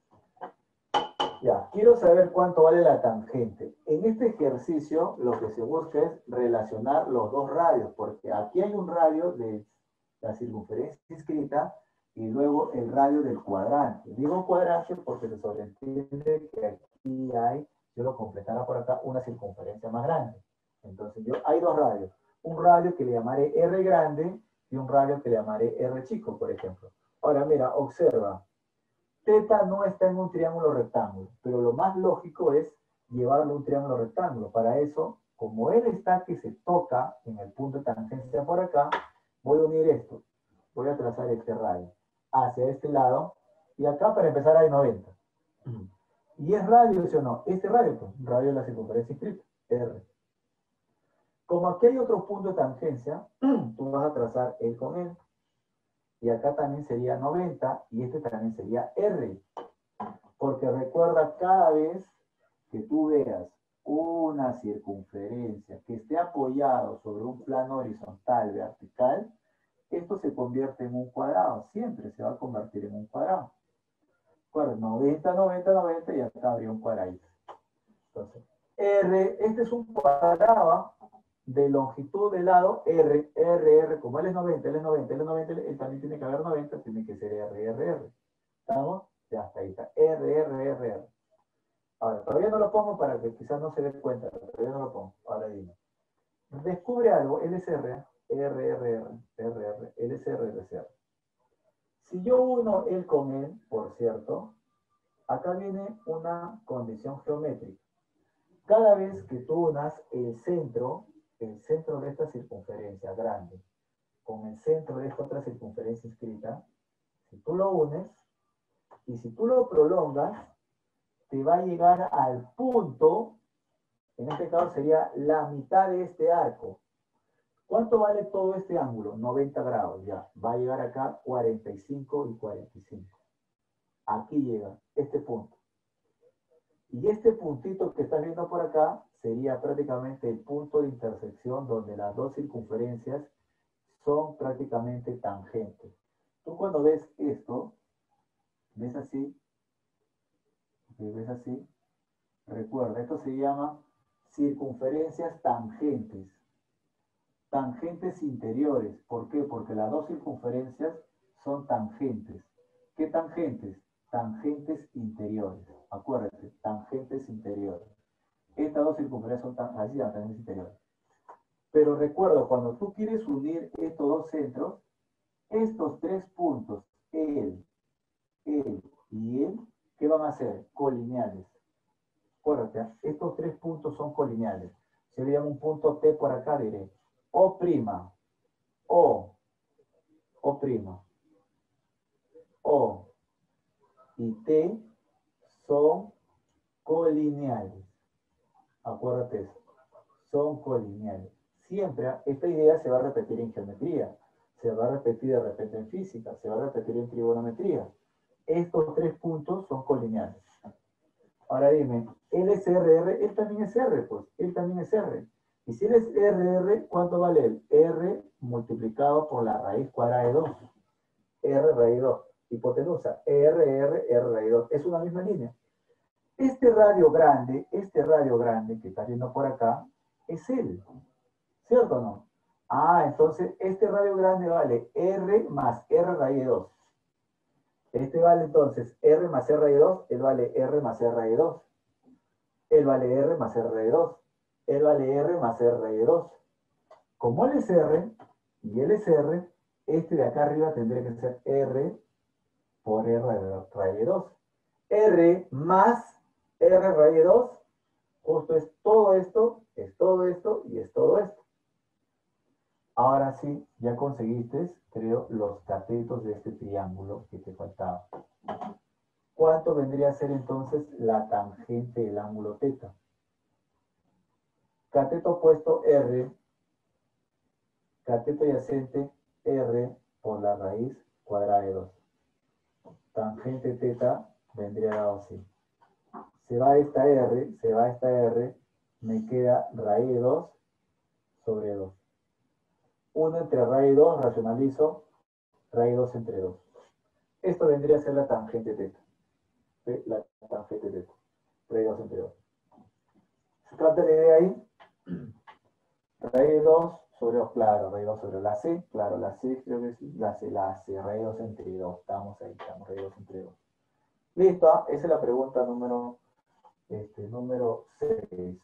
Ya, quiero saber cuánto vale la tangente. En este ejercicio lo que se busca es relacionar los dos radios, porque aquí hay un radio de la circunferencia inscrita y luego el radio del cuadrante. Digo cuadrante porque se sobreentiende que aquí hay, yo lo completara por acá, una circunferencia más grande. Entonces hay dos radios. Un radio que le llamaré R grande y un radio que le llamaré R chico, por ejemplo. Ahora mira, observa. Teta no está en un triángulo rectángulo, pero lo más lógico es llevarlo a un triángulo rectángulo. Para eso, como él está que se toca en el punto de tangencia por acá, voy a unir esto. Voy a trazar este radio hacia este lado, y acá para empezar hay 90. ¿Y es radio, sí o no? Este radio, pues, radio de la circunferencia inscrita, R. Como aquí hay otro punto de tangencia, tú vas a trazar él con él. Y acá también sería 90, y este también sería R. Porque recuerda, cada vez que tú veas una circunferencia que esté apoyado sobre un plano horizontal, vertical, esto se convierte en un cuadrado. Siempre se va a convertir en un cuadrado. Bueno, 90, 90, 90, y acá habría un cuadradito. Entonces, R, este es un cuadrado de longitud de lado R, R, R, como él es 90, él es 90, él es 90, él también tiene que haber 90, tiene que ser R, R, R. ¿Estamos? Ya está, ahí está. R, R, R, R. Ahora, todavía no lo pongo para que quizás no se dé cuenta, todavía no lo pongo. Ahora dime. Descubre algo, L es R, R, R, R, R, R, L es R, L es R. Si yo uno él con él, por cierto, acá viene una condición geométrica. Cada vez que tú unas el centro de esta circunferencia grande con el centro de esta otra circunferencia inscrita, si tú lo unes y si tú lo prolongas, te va a llegar al punto, en este caso sería la mitad de este arco. ¿Cuánto vale todo este ángulo? 90 grados, ya. Va a llegar acá 45 y 45. Aquí llega este punto. Y este puntito que estás viendo por acá sería prácticamente el punto de intersección donde las dos circunferencias son prácticamente tangentes. Tú cuando ves esto, ves así, recuerda, esto se llama circunferencias tangentes. Tangentes interiores. ¿Por qué? Porque las dos circunferencias son tangentes. ¿Qué tangentes? Tangentes interiores. Acuérdate, tangentes interiores. Estas dos circunferencias son tangentes interiores. Pero recuerda, cuando tú quieres unir estos dos centros, estos tres puntos, él y él, ¿qué van a hacer? Colineales. Acuérdate, estos tres puntos son colineales. Si le llamo un punto T por acá, diré O', O y T son colineales. Acuérdate eso. Son colineales. Siempre esta idea se va a repetir en geometría, se va a repetir de repente en física, se va a repetir en trigonometría. Estos tres puntos son colineales. Ahora dime, él es RR, él también es R, pues, él también es R. Y si él es RR, ¿cuánto vale él? R multiplicado por la raíz cuadrada de 2. R raíz de 2. Hipotenusa, R raíz de 2. Es una misma línea. Este radio grande que está viendo por acá, es él. ¿Cierto o no? Ah, entonces este radio grande vale R más R raíz de 2. Este vale entonces R más R raíz de 2, él vale R más R raíz de 2. Él vale R más R raíz de 2. Él vale R más R raíz de 2. Como él es R y él es R, este de acá arriba tendría que ser R por R raíz de 2. R más R raíz de 2, justo es todo esto y es todo esto. Ahora sí, ya conseguiste, creo, los catetos de este triángulo que te faltaba. ¿Cuánto vendría a ser entonces la tangente del ángulo teta? Cateto opuesto R, cateto adyacente R por la raíz cuadrada de 2. Tangente teta vendría dado así. Se va esta R, me queda raíz de 2 sobre 2. 1 entre raíz de 2, racionalizo, raíz de 2 entre 2. Esto vendría a ser la tangente teta. ¿Sí? La tangente teta. Raíz de 2 entre 2. ¿Se capta la idea ahí? Raíz de 2 sobre 2, claro, raíz de 2 sobre la C, claro, la C creo que sí, la C, raíz de 2 entre 2, estamos ahí, estamos, raíz de 2 entre 2. Listo, esa es la pregunta número 6.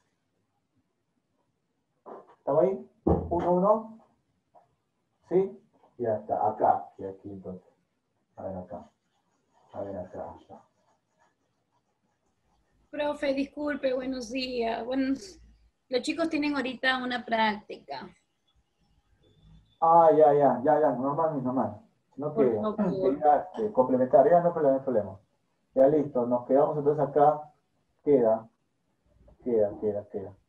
¿Estamos ahí? 1, 1. ¿Sí? Ya está, acá y aquí entonces. A ver acá. Profe, disculpe, buenos días. Bueno, los chicos tienen ahorita una práctica. Ah, ya, normal, normal. No Por que favor. quería complementar, ya no hay problema, no hay problema. Ya listo, nos quedamos entonces acá. Queda.